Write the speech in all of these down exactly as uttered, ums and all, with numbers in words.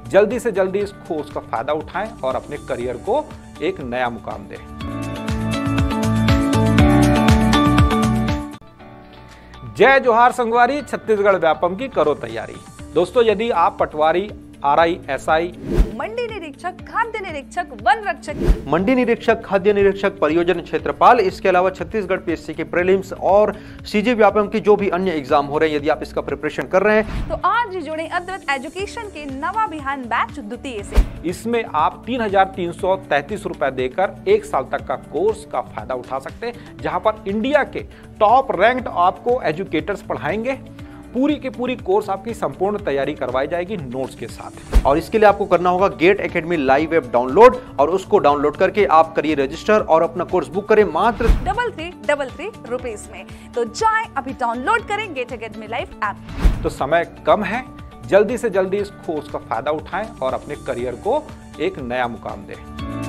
जल्दी से जल्दी इस कोर्स का फायदा उठाएं और अपने करियर को एक नया मुकाम दें। जय जोहार संगवारी, छत्तीसगढ़ व्यापम की करो तैयारी। दोस्तों, यदि आप पटवारी, आरआई, एसआई, मंडी निरीक्षक, खाद्य निरीक्षक, वन रक्षक, मंडी निरीक्षक, खाद्य निरीक्षक, परियोजना क्षेत्रपाल, इसके अलावा छत्तीसगढ़ पीएससी के प्रीलिम्स और सीजी व्यापम की जो भी अन्य एग्जाम हो रहे हैं, यदि आप इसका प्रिपरेशन कर रहे हैं तो आज ही जुड़े अद्वैत एजुकेशन के नवा बिहान बैच द्वितीय से। इसमें आप तीन हजार तीन सौ तैतीस रुपए देकर एक साल तक का कोर्स का फायदा उठा सकते हैं, जहां पर इंडिया के टॉप रैंक्ड आपको एजुकेटर्स पढ़ाएंगे। पूरी की पूरी कोर्स आपकी संपूर्ण तैयारी करवाई जाएगी नोट्स के साथ। और इसके लिए आपको करना होगा gate academy live app download, और उसको डाउनलोड करके आप करिए रजिस्टर और अपना कोर्स बुक करें मात्र double three double three rupees में। तो जाएं अभी डाउनलोड करें गेट एकेडमी लाइव ऐप। तो समय कम है, जल्दी से जल्दी इस कोर्स का फायदा उठाएं और अपने करियर को एक नया मुकाम दें।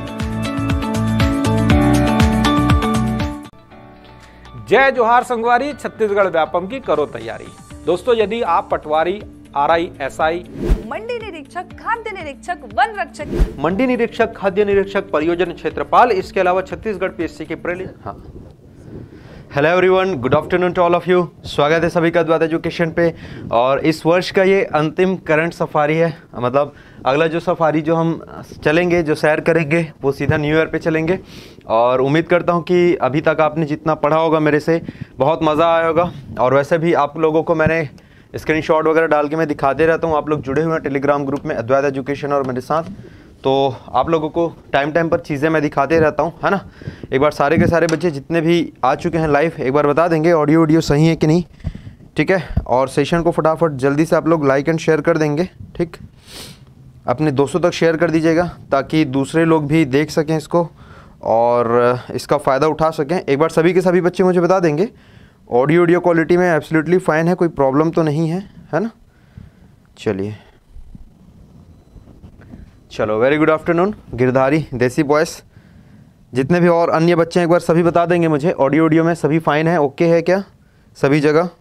जय जोहार संगवारी, छत्तीसगढ़ व्यापम की करो तैयारी। दोस्तों, यदि आप पटवारी, आरआई, एसआई, मंडी निरीक्षक, खाद्य निरीक्षक, वन रक्षक, मंडी निरीक्षक, खाद्य निरीक्षक, परियोजना क्षेत्रपाल, इसके अलावा छत्तीसगढ़ पीएससी के प्रीलिम्स। हाँ, hello everyone, good afternoon to all of you. स्वागत है सभी का अद्वैत एजुकेशन पे। और इस वर्ष का ये अंतिम करंट सफारी है, मतलब अगला जो सफारी जो हम चलेंगे, जो सैर करेंगे, वो सीधा न्यू ईयर पे चलेंगे। और उम्मीद करता हूँ कि अभी तक आपने जितना पढ़ा होगा मेरे से बहुत मज़ा आया होगा। और वैसे भी आप लोगों को मैंने स्क्रीनशॉट वगैरह डाल के मैं दिखाते रहता हूँ। आप लोग जुड़े हुए हैं टेलीग्राम ग्रुप में अद्वैत एजुकेशन और मेरे साथ, तो आप लोगों को टाइम टाइम पर चीज़ें मैं दिखाते रहता हूँ, है ना। एक बार सारे के सारे बच्चे जितने भी आ चुके हैं लाइव, एक बार बता देंगे ऑडियो वीडियो सही है कि नहीं, ठीक है। और सेशन को फटाफट जल्दी से आप लोग लाइक एंड शेयर कर देंगे, ठीक। अपने दोस्तों तक शेयर कर दीजिएगा ताकि दूसरे लोग भी देख सकें इसको और इसका फ़ायदा उठा सकें। एक बार सभी के सभी बच्चे मुझे बता देंगे ऑडियो वीडियो क्वालिटी में एब्सोल्युटली फ़ाइन है, कोई प्रॉब्लम तो नहीं है, है ना। चलिए, चलो, वेरी गुड आफ्टरनून गिरधारी, देसी बॉयस, जितने भी और अन्य बच्चे हैं एक बार सभी बता देंगे मुझे ऑडियो वीडियो में सभी फाइन है, ओके है क्या सभी जगह।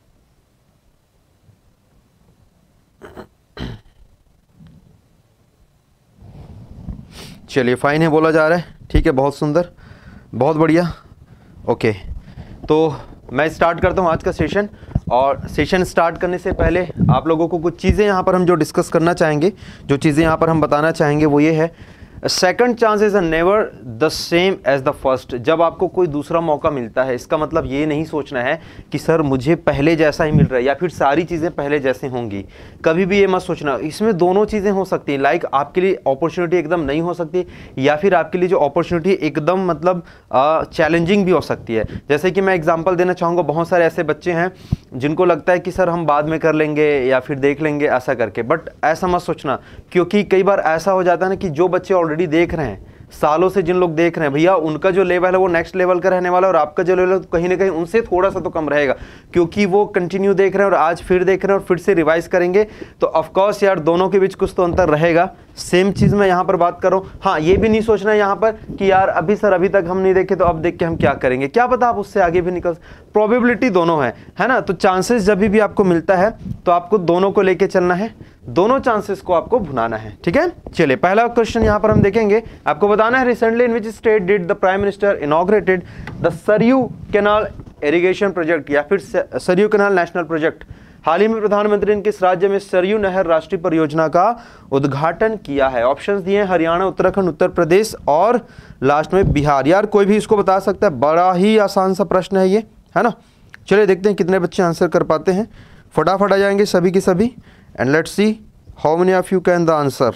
चलिए, फाइन है बोला जा रहा है, ठीक है, बहुत सुंदर, बहुत बढ़िया, ओके। तो मैं स्टार्ट करता हूँ आज का सेशन। और सेशन स्टार्ट करने से पहले आप लोगों को कुछ चीज़ें यहाँ पर हम जो डिस्कस करना चाहेंगे, जो चीज़ें यहाँ पर हम बताना चाहेंगे वो ये है, second chances are never the same as the first. जब आपको कोई दूसरा मौका मिलता है, इसका मतलब ये नहीं सोचना है कि सर मुझे पहले जैसा ही मिल रहा है या फिर सारी चीज़ें पहले जैसे होंगी। कभी भी ये मत सोचना, इसमें दोनों चीज़ें हो सकती हैं। लाइक आपके लिए अपॉर्चुनिटी एकदम नहीं हो सकती, या फिर आपके लिए जो अपॉर्चुनिटी एकदम मतलब चैलेंजिंग भी हो सकती है। जैसे कि मैं एग्जाम्पल देना चाहूँगा, बहुत सारे ऐसे बच्चे हैं जिनको लगता है कि सर हम बाद में कर लेंगे या फिर देख लेंगे ऐसा करके, बट ऐसा मत सोचना, क्योंकि कई बार ऐसा हो जाता है ना कि जो बच्चे ऑलरेडी देख रहे हैं, सालों से जिन लोग देख रहे हैं, भैया उनका जो लेवल है वो नेक्स्ट लेवल का रहने वाला है, और आपका जो लेवल है कहीं ना कहीं उनसे थोड़ा सा तो कम रहेगा, क्योंकि वो कंटिन्यू देख रहे हैं और आज फिर देख रहे हैं और फिर से रिवाइज करेंगे। तो ऑफ कोर्स यार दोनों के बीच कुछ तो अंतर रहेगा। सेम चीज़ मैं यहाँ पर बात कर रहा हूँ। हाँ, ये भी नहीं सोचना है यहाँ पर कि यार अभी सर अभी तक हम नहीं देखे तो अब देख के हम क्या करेंगे, क्या पता आप उससे आगे भी निकल। प्रोबेबिलिटी दोनों है, है ना। तो चांसेस जब भी आपको मिलता है तो आपको दोनों को लेके चलना है, दोनों चांसेस को आपको भुनाना है, ठीक है। चलिए, पहला क्वेश्चन यहाँ पर हम देखेंगे। आपको बताना है recently in which state did the prime minister inaugurated the Saryu canal irrigation project, या फिर सरयू कैनाल नेशनल प्रोजेक्ट। हाल ही में प्रधानमंत्री ने किस राज्य में सरयू नहर राष्ट्रीय परियोजना का उद्घाटन किया है। ऑप्शंस दिए हैं हरियाणा, उत्तराखंड, उत्तर प्रदेश और लास्ट में बिहार। यार कोई भी इसको बता सकता है, बड़ा ही आसान सा प्रश्न है ये, है ना। चलिए देखते हैं कितने बच्चे आंसर कर पाते हैं। फटाफट आ जाएंगे सभी के सभी, and let's see how many of you can the answer.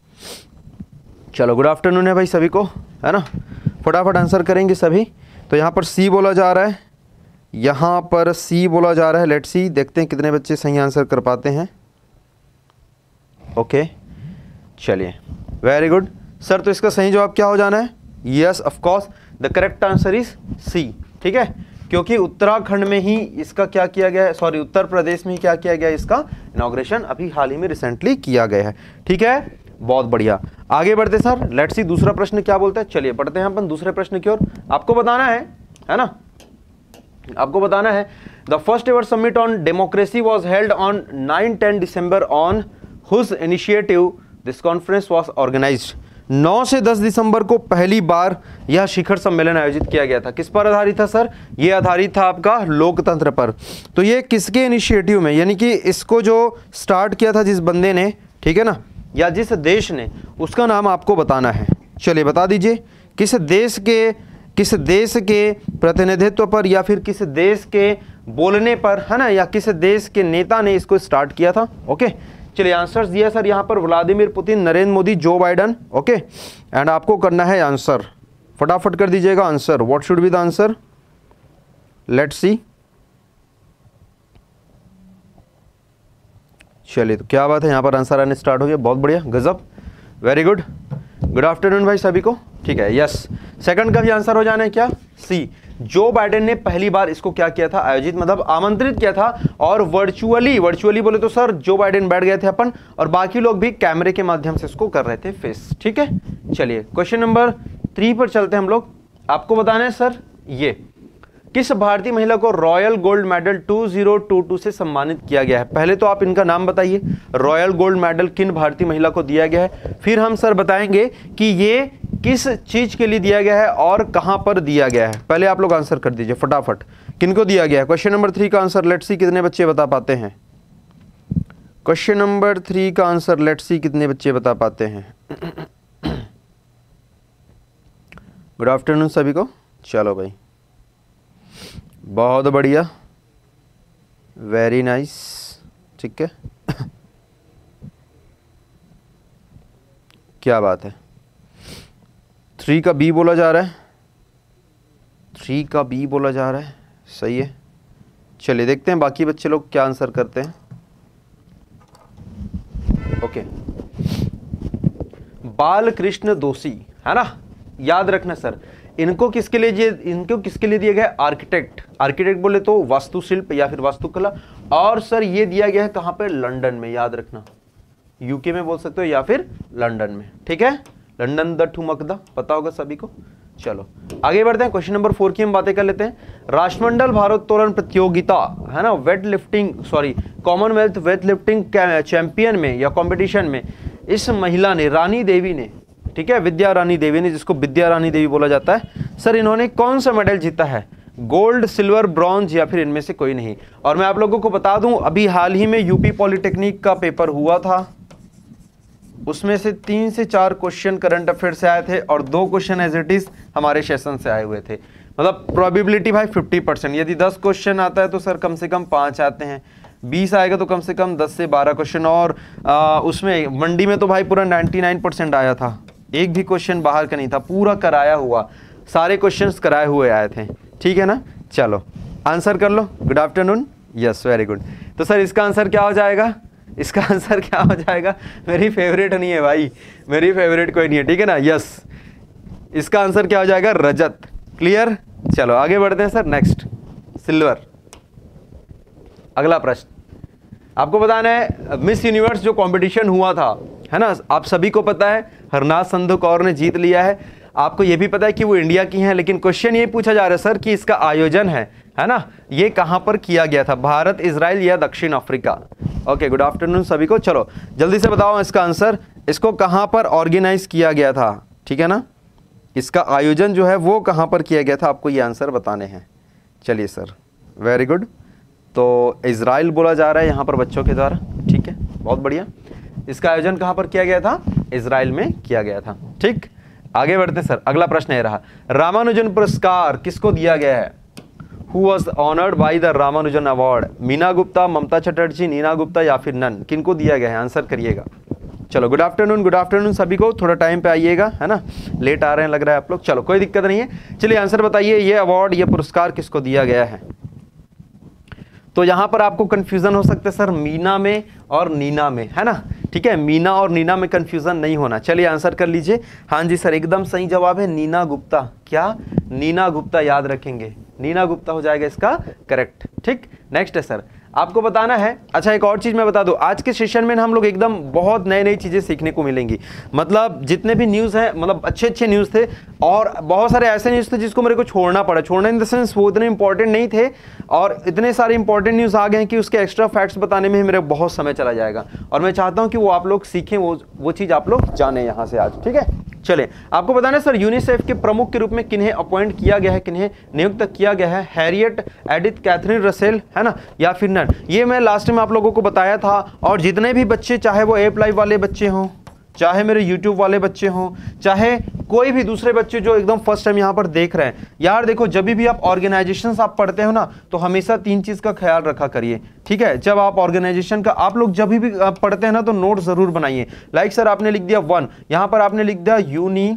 चलो, गुड आफ्टरनून है भाई सभी को, है ना। फटाफट आंसर करेंगे सभी। तो यहाँ पर सी बोला जा रहा है, यहाँ पर सी बोला जा रहा है। लेट्स सी, देखते हैं कितने बच्चे सही आंसर कर पाते हैं। ओके, चलिए, वेरी गुड सर। तो इसका सही जवाब क्या हो जाना है? Yes, of course the correct answer is C, ठीक है, क्योंकि उत्तराखंड में ही इसका क्या किया गया है, सॉरी उत्तर प्रदेश में ही क्या किया गया है, इसका इनॉग्रेशन अभी हाल ही में रिसेंटली किया गया है, ठीक है। बहुत बढ़िया, आगे बढ़ते सर। लेट्स सी दूसरा प्रश्न क्या बोलता है। चलिए पढ़ते हैं अपन दूसरे प्रश्न की ओर। आपको बताना है, है ना, आपको बताना है the first ever summit on democracy was held on nine ten December on whose initiative this conference was organised. नौ से दस दिसंबर को पहली बार यह शिखर सम्मेलन आयोजित किया गया था। किस पर आधारित था सर? ये आधारित था आपका लोकतंत्र पर। तो ये किसके इनिशिएटिव में, यानी कि इसको जो स्टार्ट किया था जिस बंदे ने, ठीक है ना, या जिस देश ने, उसका नाम आपको बताना है। चलिए बता दीजिए, किस देश के किस देश के प्रतिनिधित्व पर या फिर किस देश के बोलने पर, है ना, या किस देश के नेता ने इसको स्टार्ट किया था। ओके, चलिए आंसर्स दिया सर यहाँ पर, व्लादिमीर पुतिन, नरेंद्र मोदी, जो बाइडन। ओके, एंड आपको करना है आंसर, फटाफट कर दीजिएगा answer. What should be the answer? Let's see. चलिए, तो क्या बात है, यहाँ पर आंसर आने स्टार्ट हो गया, बहुत बढ़िया, गजब, वेरी गुड। गुड आफ्टरनून भाई सभी को, ठीक है, यस। सेकंड का भी आंसर हो जाना है क्या? सी। जो बाइडेन ने पहली बार इसको क्या किया था, आयोजित मतलब आमंत्रित किया था, और वर्चुअली वर्चुअली बोले तो सर जो बाइडेन बैठ गए थे अपन, और बाकी लोग भी कैमरे के माध्यम से इसको कर रहे थे फेस, ठीक है। चलिए क्वेश्चन नंबर थ्री पर चलते हैं हम लोग। आपको बताना है सर, ये किस भारतीय महिला को रॉयल गोल्ड मेडल दो हज़ार बाईस से सम्मानित किया गया है? पहले तो आप इनका नाम बताइए, रॉयल गोल्ड मेडल किन भारतीय महिला को दिया गया है, फिर हम सर बताएंगे कि ये किस चीज के लिए दिया गया है और कहां पर दिया गया है। पहले आप लोग आंसर कर दीजिए फटाफट, किनको दिया गया है। क्वेश्चन नंबर थ्री का आंसर लेट्स सी कितने बच्चे बता पाते हैं। क्वेश्चन नंबर थ्री का आंसर लेट्स सी कितने बच्चे बता पाते हैं। गुड आफ्टरनून सभी को। चलो भाई, बहुत बढ़िया, वेरी नाइस, ठीक है। क्या बात है, थ्री का बी बोला जा रहा है, थ्री का बी बोला जा रहा है, सही है। चलिए देखते हैं बाकी बच्चे लोग क्या आंसर करते हैं। ओके, बाल कृष्ण दोषी, है ना, याद रखना सर, इनको किसके लिए इनको किसके लिए दिया गया है? आर्किटेक्ट। आर्किटेक्ट बोले तो वास्तुशिल्प या फिर वास्तुकला, और सर ये दिया गया है कहां पे? लंदन में, याद रखना, यूके में बोल सकते हो या फिर लंदन में, ठीक है। लंदन द ठुमकदा, पता होगा सभी को। चलो आगे बढ़ते हैं, क्वेश्चन नंबर फोर की हम बातें कर लेते हैं। राष्ट्रमंडल भारोत्तोलन प्रतियोगिता, है ना, weight lifting sorry Commonwealth weight lifting champion में या कंपटीशन में इस महिला ने, रानी देवी ने, ठीक है, विद्या रानी देवी ने, जिसको विद्या रानी देवी बोला जाता है, सर इन्होंने कौन सा मेडल जीता है? गोल्ड, सिल्वर, ब्रॉन्ज या फिर इनमें से कोई नहीं। और मैं आप लोगों को बता दूं, अभी हाल ही में यूपी पॉलिटेक्निक का पेपर हुआ था, उसमें से तीन से चार क्वेश्चन करंट अफेयर से आए थे और दो क्वेश्चन एज इट इज हमारे सेशन से आए हुए थे। मतलब प्रोबेबिलिटी भाई फिफ्टी परसेंट, यदि दस क्वेश्चन आता है तो सर कम से कम पाँच आते हैं, बीस आएगा तो कम से कम दस से बारह क्वेश्चन, और आ, उसमें मंडी में तो भाई पूरा निन्यानवे परसेंट आया था, एक भी क्वेश्चन बाहर का नहीं था, पूरा कराया हुआ, सारे क्वेश्चंस कराए हुए आए थे, ठीक है ना। चलो आंसर कर लो। Good afternoon, yes very good. तो सर इसका आंसर क्या हो जाएगा? इसका आंसर क्या हो जाएगा? मेरी फेवरेट नहीं है भाई, मेरी फेवरेट कोई नहीं है, ठीक है ना, यस। इसका आंसर क्या हो जाएगा? रजत। क्लियर। चलो आगे बढ़ते हैं सर, नेक्स्ट सिल्वर। अगला प्रश्न आपको बताना है, मिस यूनिवर्स जो कंपटीशन हुआ था, है ना, आप सभी को पता है हरनाथ संधू कौर ने जीत लिया है, आपको ये भी पता है कि वो इंडिया की हैं, लेकिन क्वेश्चन ये पूछा जा रहा है सर कि इसका आयोजन है है ना, ये कहां पर किया गया था? भारत, इजराइल या दक्षिण अफ्रीका? ओके, गुड आफ्टरनून सभी को। चलो जल्दी से बताओ इसका आंसर, इसको कहां पर ऑर्गेनाइज किया गया था, ठीक है ना, इसका आयोजन जो है वो कहां पर किया गया था, आपको ये आंसर बताने हैं। चलिए सर, वेरी गुड। तो इजराइल बोला जा रहा है यहाँ पर बच्चों के द्वारा, ठीक है, बहुत बढ़िया। इसका आयोजन कहां पर किया गया था? इजराइल में किया गया था, ठीक। आगे बढ़ते सर, अगला प्रश्न ये रहा, रामानुजन पुरस्कार किसको दिया गया है? Who was honored by the Ramanujan award? Meena Gupta, Mamata Chatterjee, Neena Gupta या फिर नन? किनको दिया गया है? आंसर करिएगा। चलो गुड आफ्टरनून, गुड आफ्टरनून सभी को, थोड़ा टाइम पे आइएगा, है ना, लेट आ रहे हैं लग रहा है आप लोग। चलो कोई दिक्कत नहीं है, चलिए आंसर बताइए, ये अवार्ड, ये पुरस्कार किसको दिया गया है? तो यहां पर आपको कंफ्यूजन हो सकता है सर मीना में और नीना में, है ना, ठीक है, मीना और नीना में कंफ्यूजन नहीं होना। चलिए आंसर कर लीजिए। हाँ जी सर, एकदम सही जवाब है नीना गुप्ता। क्या? नीना गुप्ता, याद रखेंगे, नीना गुप्ता हो जाएगा इसका करेक्ट, ठीक। नेक्स्ट है सर, आपको बताना है। अच्छा एक और चीज मैं बता दूं, आज के सेशन में हम लोग एकदम बहुत नई नई चीजें सीखने को मिलेंगी। मतलब जितने भी न्यूज हैं, मतलब अच्छे अच्छे न्यूज थे और बहुत सारे ऐसे न्यूज थे जिसको मेरे को छोड़ना पड़ा। छोड़ना इन द सेंस वो इतने इंपॉर्टेंट नहीं थे और इतने सारे इंपॉर्टेंट न्यूज आ गए हैं कि उसके एक्स्ट्रा फैक्ट्स बताने में मेरे बहुत समय चला जाएगा और मैं चाहता हूं कि वो आप लोग सीखें, वो वो चीज आप लोग जाने यहां से आज। ठीक है, चले आपको बताना है सर, यूनिसेफ के प्रमुख के रूप में किन्हें अपॉइंट किया गया है, किन्हें नियुक्त किया गया है? हैरियट, एडिथ कैथरीन रसेल, है ना, या फिर नन? ये मैं लास्ट में आप लोगों को बताया था। और जितने भी बच्चे, चाहे वो एप लाइव वाले बच्चे हों, चाहे मेरे यूट्यूब वाले बच्चे हों, चाहे कोई भी दूसरे बच्चे जो एकदम फर्स्ट टाइम यहाँ पर देख रहे हैं, यार देखो जब भी आप ऑर्गेनाइजेशंस आप पढ़ते हो ना, तो हमेशा तीन चीज का ख्याल रखा करिए। ठीक है, जब आप ऑर्गेनाइजेशन का आप लोग जब भी पढ़ते हैं ना, तो नोट जरूर बनाइए। लाइक सर आपने लिख दिया वन, यहाँ पर आपने लिख दिया यूनी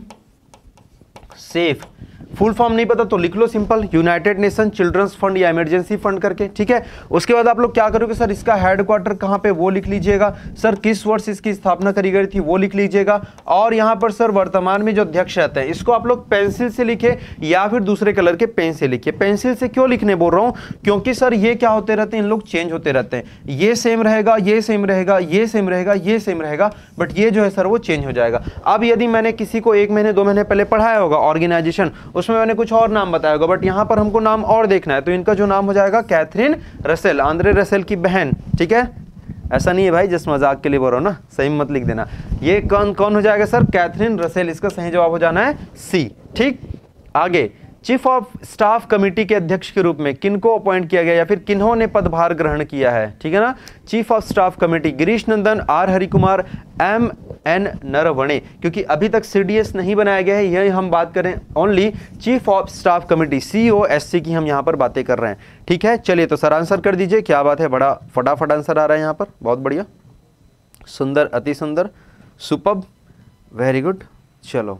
सेफ, फुल फॉर्म नहीं पता तो लिख लो simple, United Nation children's fund या इमरजेंसी फंड करके। ठीक है, उसके बाद आप लोग क्या करोगे सर, इसका हेडक्वार्टर कहाँ पे वो लिख लीजिएगा, सर किस वर्ष इसकी स्थापना करी गई थी वो लिख लीजिएगा, और यहाँ पर सर वर्तमान में जो अध्यक्ष रहते हैं इसको आप लोग पेंसिल से लिखे या फिर दूसरे कलर के पेन से लिखिए। पेंसिल से क्यों लिखने बोल रहा हूँ, क्योंकि सर ये क्या होते रहते हैं, इन लोग चेंज होते रहते हैं, ये सेम रहेगा, ये सेम रहेगा, ये सेम रहेगा, ये सेम रहेगा, बट ये जो है सर वो चेंज हो जाएगा। अब यदि मैंने किसी को एक महीने दो महीने पहले पढ़ाया होगा ऑर्गेनाइजेशन, उसमें मैंने कुछ और नाम बताया होगा, बट यहाँ पर हमको नाम और देखना है, तो इनका जो नाम हो जाएगा कैथरीन रसेल, आंद्रे रसेल की बहन। ठीक है, ऐसा नहीं है भाई जस्ट मजाक के लिए बोल रहा हूँ ना, सही मत लिख देना। ये कौन कौन हो जाएगा सर, कैथरीन रसेल, इसका सही जवाब हो जाना है सी। ठीक, आगे चीफ ऑफ स्टाफ कमेटी के अध्यक्ष के रूप में किनको अपॉइंट किया गया या फिर किन्होंने पदभार ग्रहण किया है? ठीक है ना, chief of staff committee Girish Nandan, R Harikumar, M N Naravane, क्योंकि अभी तक सीडीएस नहीं बनाया गया है, यही हम बात करें only chief of staff committee CO SC की हम यहाँ पर बातें कर रहे हैं। ठीक है, चलिए तो सर आंसर कर दीजिए, क्या बात है, बड़ा फटाफट आंसर आ रहा है यहाँ पर, बहुत बढ़िया, सुंदर, अति सुंदर, सुपर्ब, वेरी गुड। चलो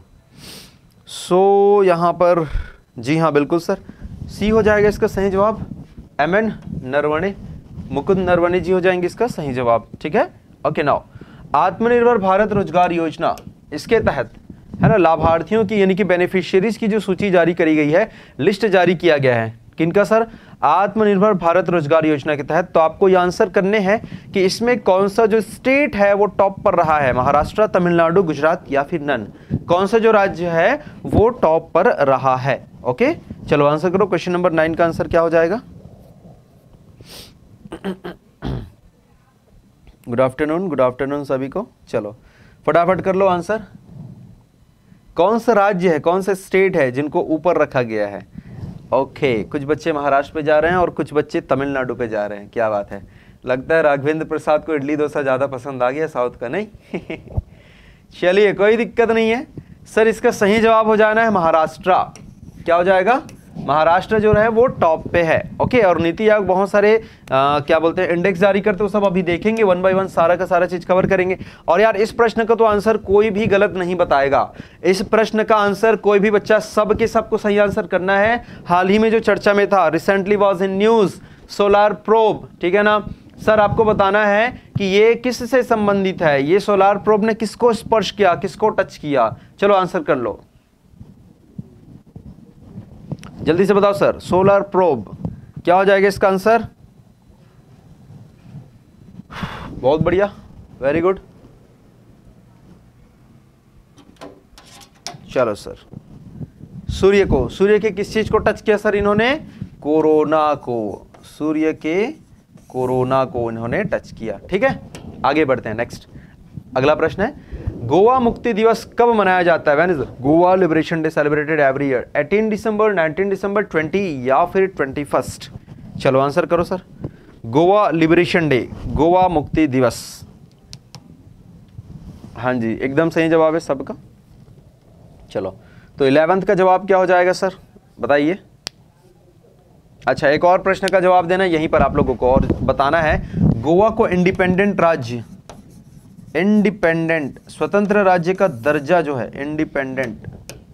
सो यहाँ पर जी हाँ बिल्कुल सर, सी हो जाएगा इसका सही जवाब, एम एन नरवणे, मुकुंद नरवणे जी हो जाएंगे इसका सही जवाब। ठीक है, ओके नाउ आत्मनिर्भर भारत रोजगार योजना, इसके तहत है ना लाभार्थियों की यानी कि बेनिफिशियरीज की जो सूची जारी करी गई है, लिस्ट जारी किया गया है, किनका सर, आत्मनिर्भर भारत रोजगार योजना के तहत। तो आपको ये आंसर करने हैं कि इसमें कौन सा जो स्टेट है वो टॉप पर रहा है, महाराष्ट्र, तमिलनाडु, गुजरात या फिर नन, कौन सा जो राज्य है वो टॉप पर रहा है। ओके चलो आंसर करो, क्वेश्चन नंबर नाइन का आंसर क्या हो जाएगा? गुड आफ्टरनून, गुड आफ्टरनून सभी को, चलो फटाफट कर लो आंसर। कौन सा राज्य है, कौन सा स्टेट है जिनको ऊपर रखा गया है? ओके okay, कुछ बच्चे महाराष्ट्र पे जा रहे हैं और कुछ बच्चे तमिलनाडु पे जा रहे हैं, क्या बात है, लगता है राघवेंद्र प्रसाद को इडली डोसा ज़्यादा पसंद आ गया साउथ का, नहीं? चलिए कोई दिक्कत नहीं है सर, इसका सही जवाब हो जाना है महाराष्ट्र। क्या हो जाएगा, महाराष्ट्र जो है वो टॉप पे है। ओके, और नीति आयोग बहुत सारे आ, क्या बोलते हैं इंडेक्स जारी करते हैं, वो सब अभी देखेंगे, वन बाय वन सारा का सारा चीज कवर करेंगे। और यार इस प्रश्न का तो आंसर कोई भी गलत नहीं बताएगा, इस प्रश्न का आंसर कोई भी बच्चा, सब के सबको सही आंसर करना है। हाल ही में जो चर्चा में था, recently was in news, solar probe, ठीक है ना सर, आपको बताना है कि ये किस से संबंधित है, ये सोलार प्रोब ने किसको स्पर्श किया, किसको टच किया, चलो आंसर कर लो जल्दी से बताओ सर, सोलर प्रोब क्या हो जाएगा इसका आंसर? बहुत बढ़िया, वेरी गुड। चलो सर, सूर्य को, सूर्य के किस चीज को टच किया सर इन्होंने? कोरोना को, सूर्य के कोरोना को इन्होंने टच किया। ठीक है, आगे बढ़ते हैं, नेक्स्ट अगला प्रश्न है, गोवा मुक्ति दिवस कब मनाया जाता है? When is Goa liberation day celebrated every year? अठारह दिसंबर, नाइनटीन दिसंबर, ट्वेंटी या फिर ट्वेंटी फर्स्ट? चलो आंसर करो sir, Goa liberation day, Goa मुक्ति दिवस, हाँ जी एकदम सही जवाब है सबका। चलो तो इलेवेंथ का जवाब क्या हो जाएगा सर, बताइए। अच्छा एक और प्रश्न का जवाब देना यहीं पर आप लोगों को, और बताना है गोवा को इंडिपेंडेंट राज्य, इंडिपेंडेंट स्वतंत्र राज्य का दर्जा जो है, इंडिपेंडेंट,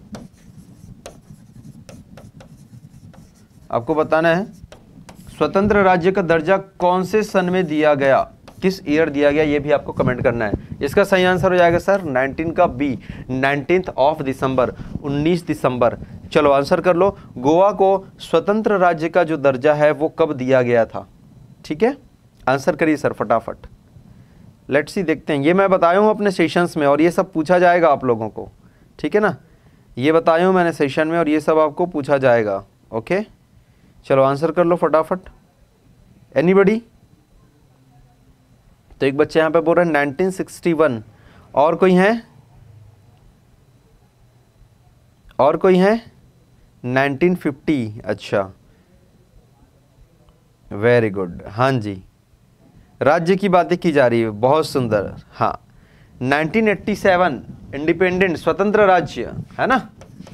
आपको बताना है स्वतंत्र राज्य का दर्जा कौन से सन में दिया गया, किस ईयर दिया गया, ये भी आपको कमेंट करना है। इसका सही आंसर हो जाएगा सर नाइनटीन का बी, नाइनटीन्थ ऑफ दिसंबर, उन्नीस दिसंबर। चलो आंसर कर लो, गोवा को स्वतंत्र राज्य का जो दर्जा है वो कब दिया गया था? ठीक है, आंसर करिए सर फटाफट। लेट्स सी, देखते हैं। ये मैं बताया हूँ अपने सेशंस में और ये सब पूछा जाएगा आप लोगों को, ठीक है ना। ये बताया हूँ मैंने सेशन में और ये सब आपको पूछा जाएगा। ओके, चलो आंसर कर लो फटाफट। एनीबडी? तो एक बच्चे यहाँ पे बोल रहे हैं नाइनटीन सिक्सटी वन। और कोई है? और कोई है? Nineteen fifty. अच्छा, वेरी गुड। हाँ जी, राज्य की बातें की जा रही है, बहुत सुंदर। हाँ, नाइनटीन एटी सेवन इंडिपेंडेंट, स्वतंत्र राज्य है ना।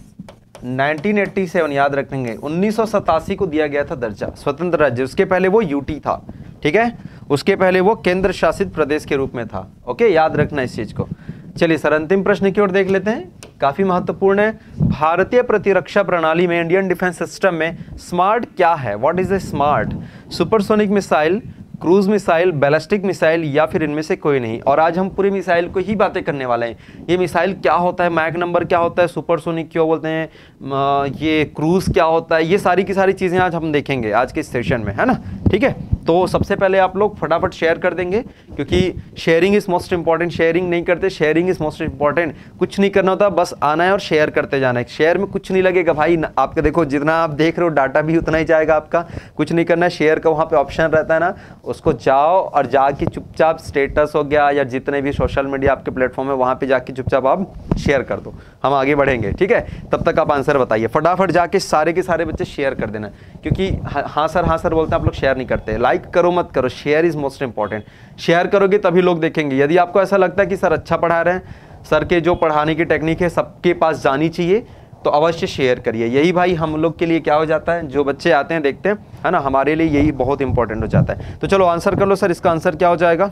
नाइनटीन एटी सेवन याद रखेंगे। उन्नीस सौ सतासी को दिया गया था दर्जा स्वतंत्र राज्य। उसके पहले वो यूटी था, ठीक है। उसके पहले वो केंद्र शासित प्रदेश के रूप में था। ओके, याद रखना इस चीज को। चलिए सर, अंतिम प्रश्न की ओर देख लेते हैं, काफी महत्वपूर्ण है। भारतीय प्रतिरक्षा प्रणाली में, इंडियन डिफेंस सिस्टम में स्मार्ट क्या है? What is a smart? Supersonic missile, cruise missile, ballistic missile, या फिर इनमें से कोई नहीं। और आज हम पूरी मिसाइल को ही बातें करने वाले हैं। ये मिसाइल क्या होता है, मैक नंबर क्या होता है, सुपरसोनिक क्यों बोलते हैं, ये क्रूज क्या होता है, ये सारी की सारी चीज़ें आज हम देखेंगे आज के सेशन में, है ना। ठीक है, तो सबसे पहले आप लोग फटाफट शेयर कर देंगे, क्योंकि sharing is most important. Sharing नहीं करते, शेयरिंग इज मोस्ट इंपॉर्टेंट। कुछ नहीं करना होता, बस आना है और शेयर करते जाना है। शेयर में कुछ नहीं लगेगा भाई, आपके देखो जितना आप देख रहे हो डाटा भी उतना ही जाएगा आपका। कुछ नहीं करना है, शेयर का वहाँ पे ऑप्शन रहता है ना, उसको जाओ और जाके चुपचाप स्टेटस हो गया या जितने भी सोशल मीडिया आपके प्लेटफॉर्म है वहाँ पे जाके चुपचाप आप शेयर कर दो। हम आगे बढ़ेंगे, ठीक है। तब तक आप आंसर बताइए फटाफट, जाके सारे के सारे बच्चे शेयर कर देना, क्योंकि हाँ सर हाँ सर बोलते हैं आप लोग, शेयर नहीं करते। लाइक करो मत करो, share is most important. Share करोगे तभी लोग देखेंगे। यदि आपको ऐसा लगता है कि सर अच्छा पढ़ा रहे हैं, सर के जो पढ़ाने की टेक्निक है सबके पास जानी चाहिए, तो अवश्य शेयर करिए। यही भाई हम लोग के लिए क्या हो जाता है, जो बच्चे आते हैं देखते हैं, है ना, हमारे लिए यही बहुत इंपॉर्टेंट हो जाता है। तो चलो आंसर कर लो सर, इसका आंसर क्या हो जाएगा?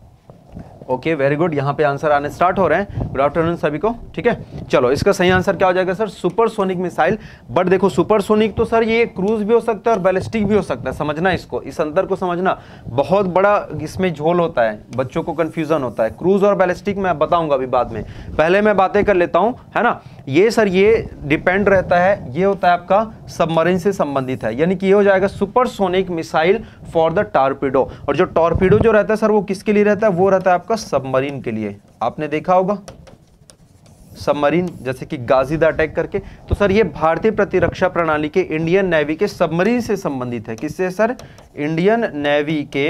ओके, वेरी गुड, यहाँ पे आंसर आने स्टार्ट हो रहे हैं। गुड आफ्टरनून सभी को, ठीक है। चलो इसका सही आंसर क्या हो जाएगा सर? Supersonic missile. बट देखो सुपरसोनिक तो सर ये क्रूज भी हो सकता है और बैलिस्टिक भी हो सकता है, समझना इसको, इस अंतर को समझना। बहुत बड़ा इसमें झोल होता है, बच्चों को कंफ्यूजन होता है। क्रूज और बैलिस्टिक मैं बताऊंगा अभी बाद में, पहले मैं बातें कर लेता हूं, है ना। ये सर ये डिपेंड रहता है, ये होता है आपका सबमरीन से संबंधित है, यानी कि ये हो जाएगा supersonic missile for the torpedo. और जो टॉर्पीडो जो रहता है सर वो किसके लिए रहता है? वो रहता है आपका सबमरीन के लिए। आपने देखा होगा सबमरीन, जैसे कि गाजी द अटैक करके। तो सर ये भारतीय प्रतिरक्षा प्रणाली के इंडियन नेवी के सबमरीन से संबंधित है। किससे सर? इंडियन नेवी के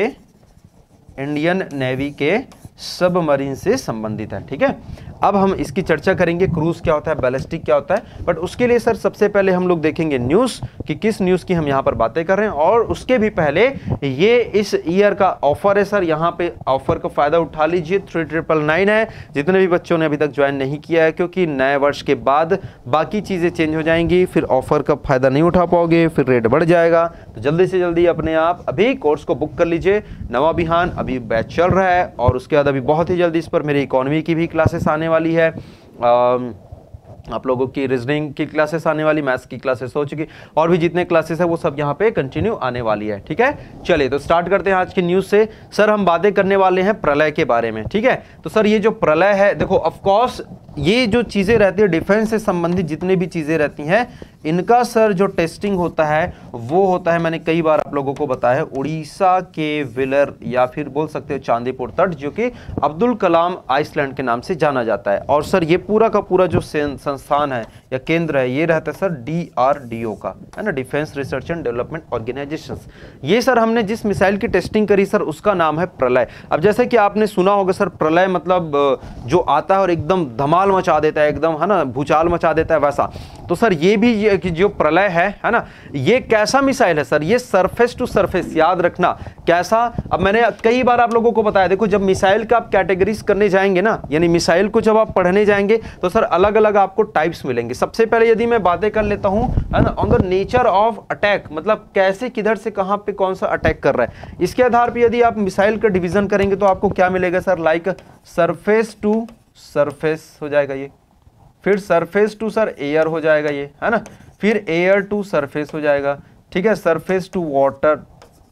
इंडियन नेवी के सबमरीन से संबंधित है, ठीक है। अब हम इसकी चर्चा करेंगे, क्रूज क्या होता है, बैलिस्टिक क्या होता है। बट उसके लिए सर सबसे पहले हम लोग देखेंगे न्यूज़, कि किस न्यूज़ की हम यहाँ पर बातें कर रहे हैं। और उसके भी पहले ये इस ईयर का ऑफर है सर, यहाँ पे ऑफर का फ़ायदा उठा लीजिए। थ्री ट्रिपल नाइन है, जितने भी बच्चों ने अभी तक ज्वाइन नहीं किया है, क्योंकि नए वर्ष के बाद बाकी चीज़ें चेंज हो जाएंगी, फिर ऑफर का फ़ायदा नहीं उठा पाओगे, फिर रेट बढ़ जाएगा। तो जल्दी से जल्दी अपने आप अभी कोर्स को बुक कर लीजिए। नवा बिहान अभी बैच चल रहा है, और उसके बाद अभी बहुत ही जल्दी इस पर मेरी इकोनॉमी की भी क्लासेस आने वाली है, आ, आप लोगों की रीजनिंग की क्लासेस आने वाली, मैथ्स की क्लासेस हो चुकी, और भी जितने क्लासेस है वो सब यहाँ पे कंटिन्यू आने वाली है, ठीक है। चलिए तो स्टार्ट करते हैं आज की न्यूज़ से। सर हम बातें करने वाले हैं प्रलय के बारे में, ठीक है। तो सर ये जो प्रलय है, देखो ऑफ कोर्स ये जो चीज़ें रहती है डिफेंस से संबंधित जितनी भी चीज़ें रहती हैं, इनका सर जो टेस्टिंग होता है वो होता है, मैंने कई बार आप लोगों को बताया है, उड़ीसा के विलर या फिर बोल सकते हो चांदीपुर तट, जो कि अब्दुल कलाम आइसलैंड के नाम से जाना जाता है। और सर ये पूरा का पूरा जो संस्थान है या केंद्र है, ये रहता है sir D R D O का, है ना, defence research and development organisation. ये सर हमने जिस मिसाइल की टेस्टिंग करी सर उसका नाम है प्रलय। अब जैसे कि आपने सुना होगा सर, प्रलय मतलब जो आता है और एकदम धमाल मचा देता है, एकदम, है ना, भूचाल मचा देता है, वैसा। तो सर ये भी ये कि जो प्रलय है है ना, ये कैसा मिसाइल है सर? ये सरफेस टू सरफेस, याद रखना कैसा। अब मैंने कई बार आप लोगों को बताया, देखो जब मिसाइल का आप कैटेगरीज करने जाएंगे ना, यानी मिसाइल को जब आप पढ़ने जाएंगे तो सर अलग अलग आपको टाइप्स मिलेंगे। सबसे पहले यदि मैं बातें कर लेता हूं, है ना, on the nature of attack, मतलब कैसे, किधर से कहां पे कौन सा अटैक कर रहा है, इसके आधार पर यदि आप मिसाइल का डिवीजन करेंगे तो आपको क्या मिलेगा sir? Like surface to surface हो जाएगा ये, फिर सरफेस टू सर एयर हो जाएगा ये, है ना, फिर एयर टू सरफेस हो जाएगा, ठीक है, surface to water,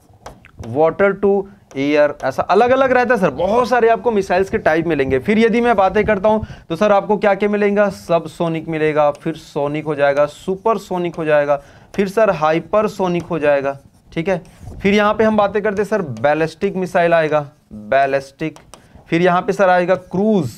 water to air, ऐसा अलग अलग रहता है सर। बहुत सारे आपको मिसाइल्स के टाइप मिलेंगे। फिर यदि मैं बातें करता हूं तो सर आपको क्या क्या मिलेगा? सब सोनिक मिलेगा, फिर सोनिक हो जाएगा, सुपर सोनिक हो जाएगा, फिर सर हाइपर सोनिक हो जाएगा, ठीक है। फिर यहाँ पे हम बातें करते सर बैलिस्टिक मिसाइल आएगा, बैलिस्टिक। फिर यहाँ पे सर आएगा क्रूज,